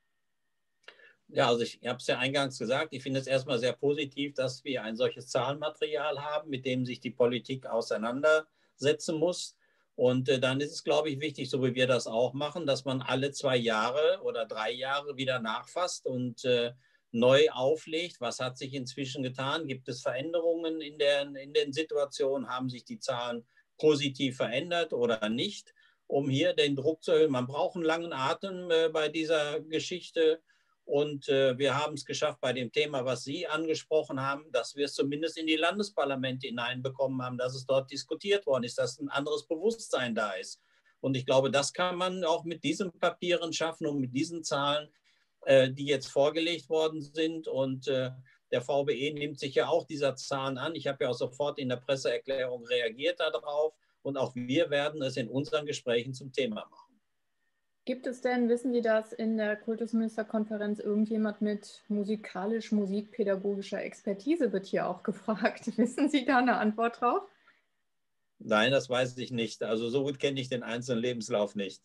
[SPEAKER 3] Ja, also ich habe es ja eingangs gesagt, ich finde es erstmal sehr positiv, dass wir ein solches Zahlenmaterial haben, mit dem sich die Politik auseinandersetzen muss. Und dann ist es, glaube ich, wichtig, so wie wir das auch machen, dass man alle 2 Jahre oder 3 Jahre wieder nachfasst und neu auflegt. Was hat sich inzwischen getan? Gibt es Veränderungen in den Situationen? Haben sich die Zahlen positiv verändert oder nicht? Um hier den Druck zu erhöhen. Man braucht einen langen Atem bei dieser Geschichte. Und wir haben es geschafft bei dem Thema, was Sie angesprochen haben, dass wir es zumindest in die Landesparlamente hineinbekommen haben, dass es dort diskutiert worden ist, dass ein anderes Bewusstsein da ist. Und ich glaube, das kann man auch mit diesen Papieren schaffen und mit diesen Zahlen, die jetzt vorgelegt worden sind. Und der VBE nimmt sich ja auch dieser Zahlen an. Ich habe ja auch sofort in der Presseerklärung reagiert darauf. Und auch wir werden es in unseren Gesprächen zum Thema machen.
[SPEAKER 1] Gibt es denn, wissen Sie das, in der Kultusministerkonferenz irgendjemand mit musikalisch-musikpädagogischer Expertise, wird hier auch gefragt. Wissen Sie da eine Antwort drauf?
[SPEAKER 3] Nein, das weiß ich nicht. Also so gut kenne ich den einzelnen Lebenslauf nicht.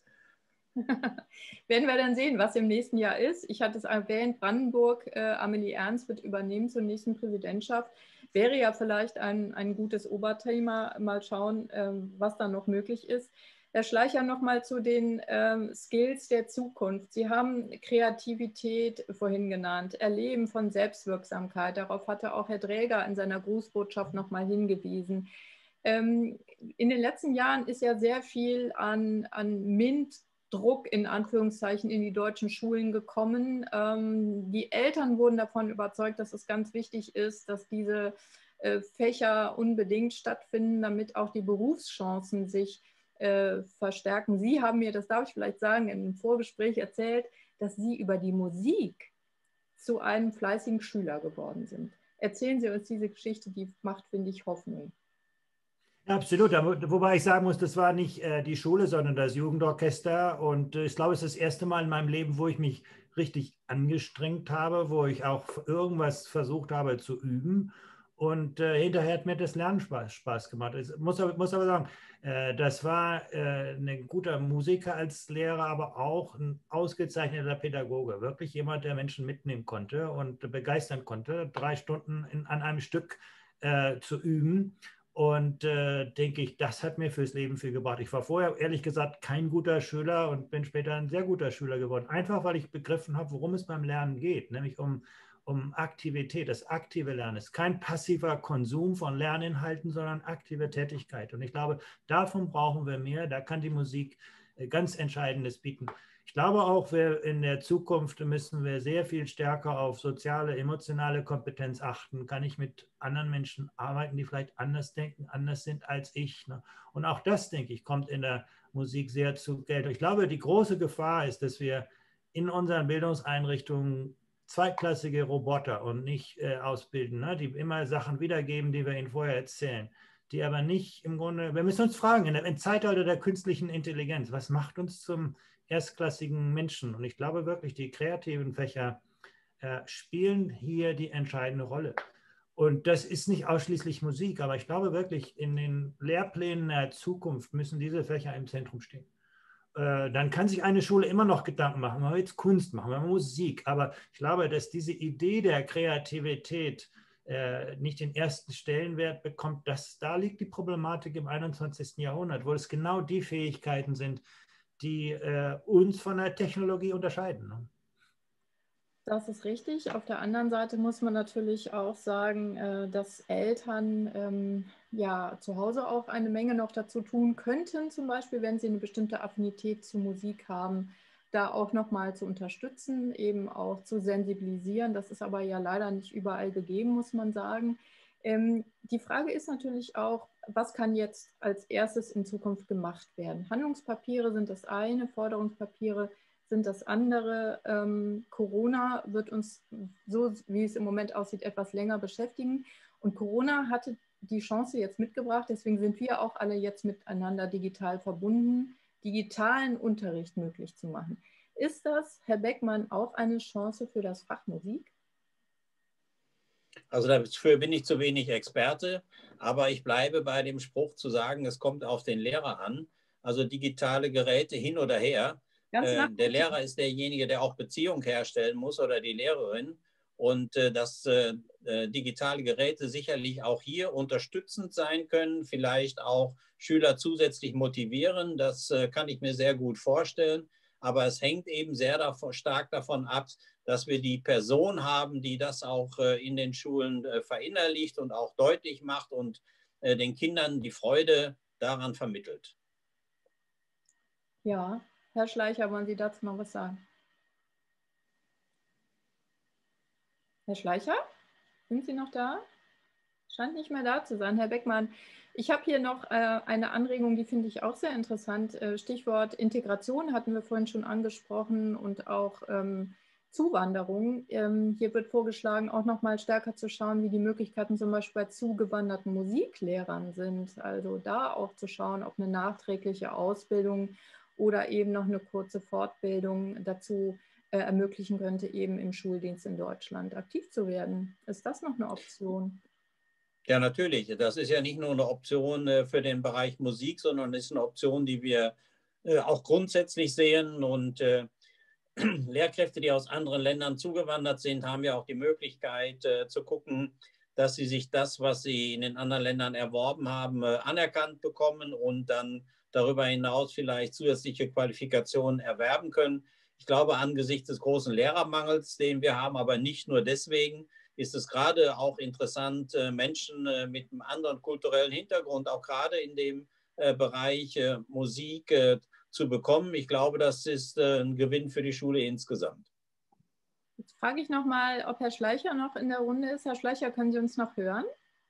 [SPEAKER 1] Werden wir dann sehen, was im nächsten Jahr ist. Ich hatte es erwähnt, Brandenburg, Amelie Ernst wird übernehmen zur nächsten Präsidentschaft. Wäre ja vielleicht ein gutes Oberthema. Mal schauen, was da noch möglich ist. Herr Schleicher, nochmal zu den Skills der Zukunft. Sie haben Kreativität vorhin genannt, Erleben von Selbstwirksamkeit. Darauf hatte auch Herr Dräger in seiner Grußbotschaft nochmal hingewiesen. In den letzten Jahren ist ja sehr viel an MINT-Druck in Anführungszeichen in die deutschen Schulen gekommen. Die Eltern wurden davon überzeugt, dass es ganz wichtig ist, dass diese Fächer unbedingt stattfinden, damit auch die Berufschancen sich verstärken. Sie haben mir, das darf ich vielleicht sagen, im Vorgespräch erzählt, dass Sie über die Musik zu einem fleißigen Schüler geworden sind. Erzählen Sie uns diese Geschichte, die macht, finde ich, Hoffnung.
[SPEAKER 4] Ja, absolut, wobei ich sagen muss, das war nicht die Schule, sondern das Jugendorchester. Und ich glaube, es ist das erste Mal in meinem Leben, wo ich mich richtig angestrengt habe, wo ich auch irgendwas versucht habe zu üben. Und hinterher hat mir das Lernen Spaß gemacht. Ich muss aber sagen, das war ein guter Musiker als Lehrer, aber auch ein ausgezeichneter Pädagoge. Wirklich jemand, der Menschen mitnehmen konnte und begeistern konnte, 3 Stunden an einem Stück zu üben. Und denke ich, das hat mir fürs Leben viel gebracht. Ich war vorher, ehrlich gesagt, kein guter Schüler und bin später ein sehr guter Schüler geworden. Einfach, weil ich begriffen habe, worum es beim Lernen geht, nämlich um Aktivität, das aktive Lernen. Es ist kein passiver Konsum von Lerninhalten, sondern aktive Tätigkeit. Und ich glaube, davon brauchen wir mehr. Da kann die Musik ganz Entscheidendes bieten. Ich glaube auch, in der Zukunft müssen wir sehr viel stärker auf soziale, emotionale Kompetenz achten. Kann ich mit anderen Menschen arbeiten, die vielleicht anders denken, anders sind als ich? Und auch das, denke ich, kommt in der Musik sehr zu Geltung. Ich glaube, die große Gefahr ist, dass wir in unseren Bildungseinrichtungen zweitklassige Roboter und nicht ausbilden, die immer Sachen wiedergeben, die wir ihnen vorher erzählen, die aber nicht im Grunde, wir müssen uns fragen, im Zeitalter der künstlichen Intelligenz, was macht uns zum erstklassigen Menschen? Und ich glaube wirklich, die kreativen Fächer spielen hier die entscheidende Rolle. Und das ist nicht ausschließlich Musik, aber ich glaube wirklich, in den Lehrplänen der Zukunft müssen diese Fächer im Zentrum stehen. Dann kann sich eine Schule immer noch Gedanken machen, wenn wir jetzt Kunst machen, wenn wir Musik. Aber ich glaube, dass diese Idee der Kreativität nicht den ersten Stellenwert bekommt, da liegt die Problematik im 21. Jahrhundert, wo es genau die Fähigkeiten sind, die uns von der Technologie unterscheiden. Ne?
[SPEAKER 1] Das ist richtig. Auf der anderen Seite muss man natürlich auch sagen, dass Eltern ja zu Hause auch eine Menge noch dazu tun könnten, zum Beispiel, wenn sie eine bestimmte Affinität zu Musik haben, da auch nochmal zu unterstützen, eben auch zu sensibilisieren. Das ist aber ja leider nicht überall gegeben, muss man sagen. Die Frage ist natürlich auch, was kann jetzt als erstes in Zukunft gemacht werden? Handlungspapiere sind das eine, Forderungspapiere sind das andere. Corona wird uns, so wie es im Moment aussieht, etwas länger beschäftigen. Und Corona hatte die Chance jetzt mitgebracht, deswegen sind wir auch alle jetzt miteinander digital verbunden, digitalen Unterricht möglich zu machen. Ist das, Herr Beckmann, auch eine Chance für das Fach Musik?
[SPEAKER 3] Also dafür bin ich zu wenig Experte, aber ich bleibe bei dem Spruch zu sagen, es kommt auf den Lehrer an. Also digitale Geräte hin oder her. Der Lehrer ist derjenige, der auch Beziehung herstellen muss oder die Lehrerin. Und dass digitale Geräte sicherlich auch hier unterstützend sein können, vielleicht auch Schüler zusätzlich motivieren, das kann ich mir sehr gut vorstellen. Aber es hängt eben sehr stark davon ab, dass wir die Person haben, die das auch in den Schulen verinnerlicht und auch deutlich macht und den Kindern die Freude daran vermittelt.
[SPEAKER 1] Ja, Herr Schleicher, wollen Sie dazu noch was sagen? Herr Schleicher, sind Sie noch da? Scheint nicht mehr da zu sein. Herr Beckmann, ich habe hier noch eine Anregung, die finde ich auch sehr interessant. Stichwort Integration hatten wir vorhin schon angesprochen und auch Zuwanderung. Hier wird vorgeschlagen, auch noch mal stärker zu schauen, wie die Möglichkeiten zum Beispiel bei zugewanderten Musiklehrern sind. Also da auch zu schauen, ob eine nachträgliche Ausbildung oder eben noch eine kurze Fortbildung dazu ermöglichen könnte, eben im Schuldienst in Deutschland aktiv zu werden. Ist das noch eine Option?
[SPEAKER 3] Ja, natürlich. Das ist ja nicht nur eine Option für den Bereich Musik, sondern ist eine Option, die wir auch grundsätzlich sehen. Und Lehrkräfte, die aus anderen Ländern zugewandert sind, haben ja auch die Möglichkeit zu gucken, dass sie sich das, was sie in den anderen Ländern erworben haben, anerkannt bekommen und dann darüber hinaus vielleicht zusätzliche Qualifikationen erwerben können. Ich glaube, angesichts des großen Lehrermangels, den wir haben, aber nicht nur deswegen, ist es gerade auch interessant, Menschen mit einem anderen kulturellen Hintergrund, auch gerade in dem Bereich Musik zu bekommen. Ich glaube, das ist ein Gewinn für die Schule insgesamt.
[SPEAKER 1] Jetzt frage ich noch mal, ob Herr Schleicher noch in der Runde ist. Herr Schleicher, können Sie uns noch hören?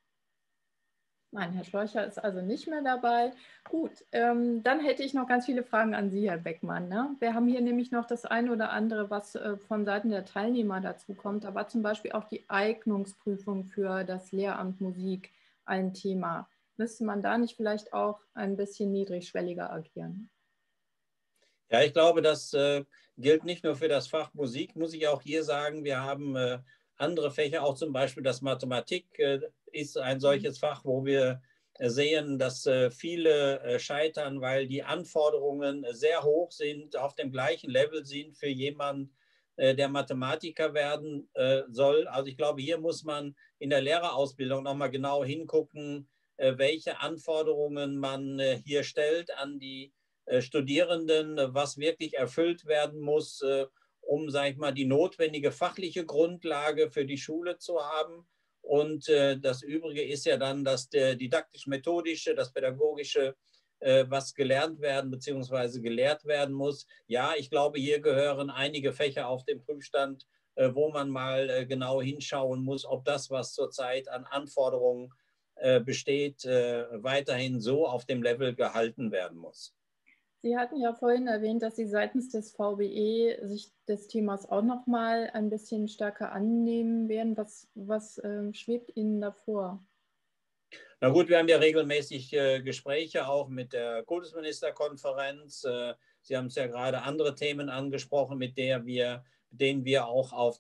[SPEAKER 1] Nein, Herr Schleicher ist also nicht mehr dabei. Gut, dann hätte ich noch ganz viele Fragen an Sie, Herr Beckmann. Ne? Wir haben hier nämlich noch das eine oder andere, was von Seiten der Teilnehmer dazu kommt. Da war zum Beispiel auch die Eignungsprüfung für das Lehramt Musik ein Thema. Müsste man da nicht vielleicht auch ein bisschen niedrigschwelliger agieren?
[SPEAKER 3] Ja, ich glaube, das gilt nicht nur für das Fach Musik, muss ich auch hier sagen. Wir haben andere Fächer, auch zum Beispiel das Mathematik ist ein solches Fach, wo wir sehen, dass viele scheitern, weil die Anforderungen sehr hoch sind, auf dem gleichen Level sind für jemanden, der Mathematiker werden soll. Also ich glaube, hier muss man in der Lehrerausbildung nochmal genau hingucken, welche Anforderungen man hier stellt an die Studierenden, was wirklich erfüllt werden muss, um, sage ich mal, die notwendige fachliche Grundlage für die Schule zu haben. Und das Übrige ist ja dann das didaktisch-methodische, das pädagogische, was gelernt werden bzw. gelehrt werden muss. Ja, ich glaube, hier gehören einige Fächer auf den Prüfstand, wo man mal genau hinschauen muss, ob das, was zurzeit an Anforderungen besteht, weiterhin so auf dem Level gehalten werden muss.
[SPEAKER 1] Sie hatten ja vorhin erwähnt, dass Sie seitens des VBE sich des Themas auch noch mal ein bisschen stärker annehmen werden. Was schwebt Ihnen da vor?
[SPEAKER 3] Na gut, wir haben ja regelmäßig Gespräche auch mit der Kultusministerkonferenz. Sie haben es ja gerade andere Themen angesprochen, mit denen wir auch auf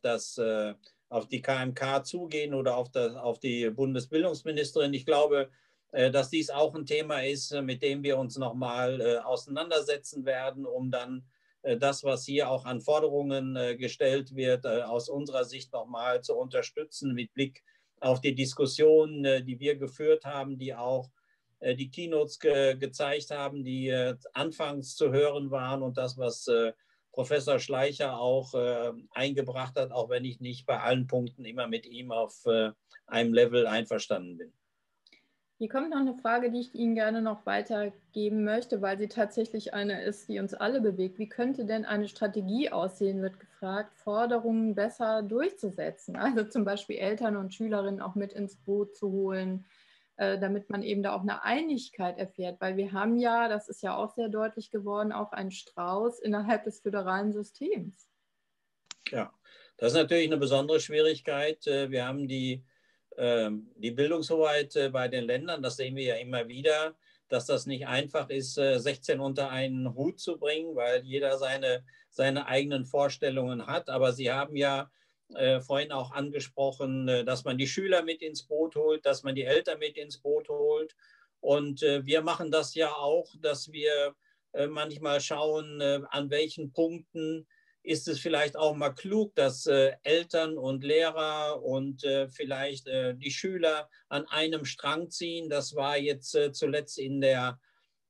[SPEAKER 3] die KMK zugehen oder auf die Bundesbildungsministerin. Ich glaube, dass dies auch ein Thema ist, mit dem wir uns nochmal auseinandersetzen werden, um dann das, was hier auch an Forderungen gestellt wird, aus unserer Sicht nochmal zu unterstützen mit Blick auf die Diskussion, die wir geführt haben, die auch die Keynotes gezeigt haben, die anfangs zu hören waren und das, was Professor Schleicher auch eingebracht hat, auch wenn ich nicht bei allen Punkten immer mit ihm auf einem Level einverstanden bin.
[SPEAKER 1] Hier kommt noch eine Frage, die ich Ihnen gerne noch weitergeben möchte, weil sie tatsächlich eine ist, die uns alle bewegt. Wie könnte denn eine Strategie aussehen, wird gefragt, Forderungen besser durchzusetzen? Also zum Beispiel Eltern und Schülerinnen auch mit ins Boot zu holen, damit man eben da auch eine Einigkeit erfährt. Weil wir haben ja, das ist ja auch sehr deutlich geworden, auch einen Strauß innerhalb des föderalen Systems.
[SPEAKER 3] Ja, das ist natürlich eine besondere Schwierigkeit. Wir haben die Bildungshoheit bei den Ländern, das sehen wir ja immer wieder, dass das nicht einfach ist, 16 unter einen Hut zu bringen, weil jeder seine eigenen Vorstellungen hat. Aber Sie haben ja vorhin auch angesprochen, dass man die Schüler mit ins Boot holt, dass man die Eltern mit ins Boot holt. Und wir machen das ja auch, dass wir manchmal schauen, an welchen Punkten ist es vielleicht auch mal klug, dass Eltern und Lehrer und vielleicht die Schüler an einem Strang ziehen. Das war jetzt zuletzt in der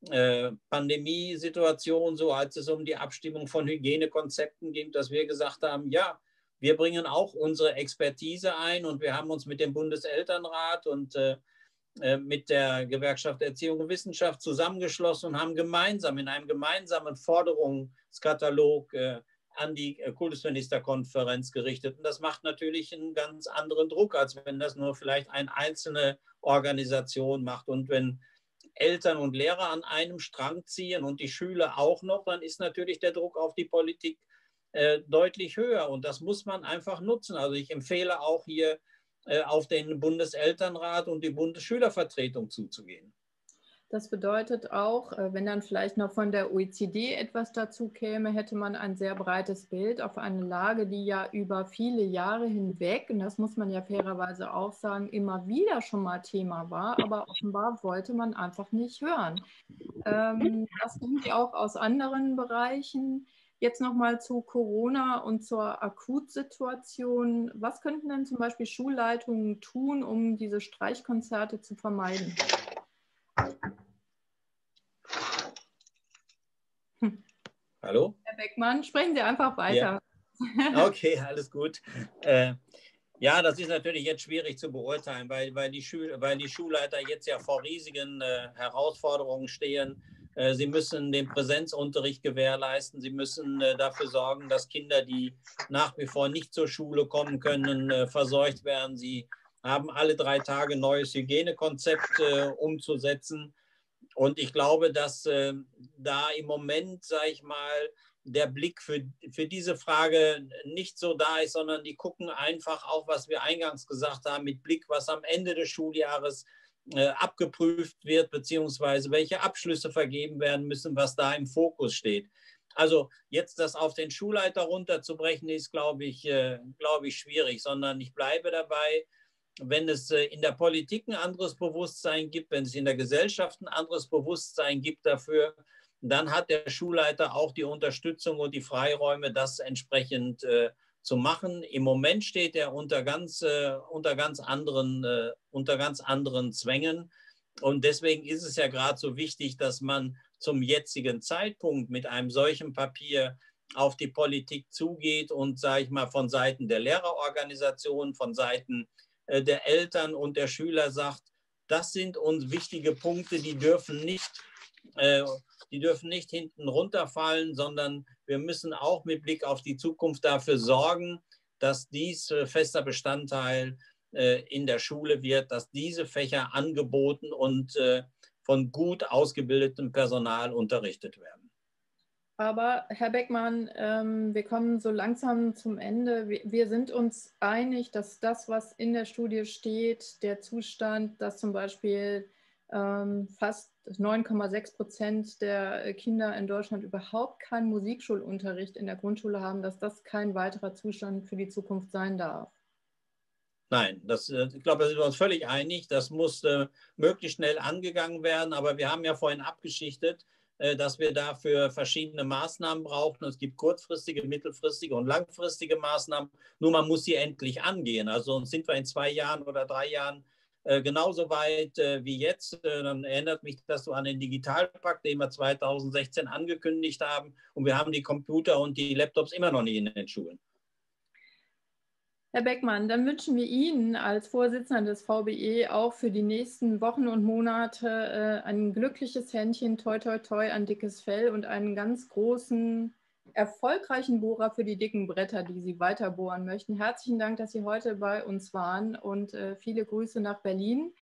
[SPEAKER 3] Pandemiesituation so, als es um die Abstimmung von Hygienekonzepten ging, dass wir gesagt haben, ja, wir bringen auch unsere Expertise ein und wir haben uns mit dem Bundeselternrat und mit der Gewerkschaft Erziehung und Wissenschaft zusammengeschlossen und haben gemeinsam in einem gemeinsamen Forderungskatalog an die Kultusministerkonferenz gerichtet. Und das macht natürlich einen ganz anderen Druck, als wenn das nur vielleicht eine einzelne Organisation macht. Und wenn Eltern und Lehrer an einem Strang ziehen und die Schüler auch noch, dann ist natürlich der Druck auf die Politik deutlich höher. Und das muss man einfach nutzen. Also ich empfehle auch hier auf den Bundeselternrat und die Bundesschülervertretung zuzugehen.
[SPEAKER 1] Das bedeutet auch, wenn dann vielleicht noch von der OECD etwas dazu käme, hätte man ein sehr breites Bild auf eine Lage, die ja über viele Jahre hinweg, und das muss man ja fairerweise auch sagen, immer wieder schon mal Thema war, aber offenbar wollte man einfach nicht hören. Das kennen Sie auch aus anderen Bereichen. Jetzt nochmal zu Corona und zur Akutsituation. Was könnten denn zum Beispiel Schulleitungen tun, um diese Streichkonzerte zu vermeiden?
[SPEAKER 3] Hallo?
[SPEAKER 1] Herr Beckmann, sprechen Sie einfach weiter.
[SPEAKER 3] Ja. Okay, alles gut. Ja, das ist natürlich jetzt schwierig zu beurteilen, weil die Schulleiter jetzt ja vor riesigen Herausforderungen stehen. Sie müssen den Präsenzunterricht gewährleisten. Sie müssen dafür sorgen, dass Kinder, die nach wie vor nicht zur Schule kommen können, versorgt werden. Sie haben alle 3 Tage ein neues Hygienekonzept umzusetzen. Und ich glaube, dass da im Moment, sage ich mal, der Blick für diese Frage nicht so da ist, sondern die gucken einfach auch, was wir eingangs gesagt haben, mit Blick, was am Ende des Schuljahres abgeprüft wird, beziehungsweise welche Abschlüsse vergeben werden müssen, was da im Fokus steht. Also jetzt das auf den Schulleiter runterzubrechen, ist, glaube ich, schwierig, sondern ich bleibe dabei, wenn es in der Politik ein anderes Bewusstsein gibt, wenn es in der Gesellschaft ein anderes Bewusstsein gibt dafür, dann hat der Schulleiter auch die Unterstützung und die Freiräume, das entsprechend zu machen. Im Moment steht er unter ganz anderen Zwängen. Und deswegen ist es ja gerade so wichtig, dass man zum jetzigen Zeitpunkt mit einem solchen Papier auf die Politik zugeht und, sage ich mal, von Seiten der Lehrerorganisationen, von Seiten der Eltern und der Schüler sagt, das sind uns wichtige Punkte, die dürfen nicht hinten runterfallen, sondern wir müssen auch mit Blick auf die Zukunft dafür sorgen, dass dies fester Bestandteil in der Schule wird, dass diese Fächer angeboten und von gut ausgebildetem Personal unterrichtet werden.
[SPEAKER 1] Aber Herr Beckmann, wir kommen so langsam zum Ende. Wir sind uns einig, dass das, was in der Studie steht, der Zustand, dass zum Beispiel fast 9,6% der Kinder in Deutschland überhaupt keinen Musikschulunterricht in der Grundschule haben, dass das kein weiterer Zustand für die Zukunft sein darf.
[SPEAKER 3] Nein, ich glaube, da sind wir uns völlig einig. Das muss möglichst schnell angegangen werden. Aber wir haben ja vorhin abgeschichtet, dass wir dafür verschiedene Maßnahmen brauchen. Es gibt kurzfristige, mittelfristige und langfristige Maßnahmen. Nur man muss sie endlich angehen. Also sind wir in 2 Jahren oder 3 Jahren genauso weit wie jetzt. Dann erinnert mich das so an den Digitalpakt, den wir 2016 angekündigt haben. Und wir haben die Computer und die Laptops immer noch nicht in den Schulen.
[SPEAKER 1] Herr Beckmann, dann wünschen wir Ihnen als Vorsitzender des VBE auch für die nächsten Wochen und Monate ein glückliches Händchen, toi toi toi, ein dickes Fell und einen ganz großen, erfolgreichen Bohrer für die dicken Bretter, die Sie weiter bohren möchten. Herzlichen Dank, dass Sie heute bei uns waren und viele Grüße nach Berlin.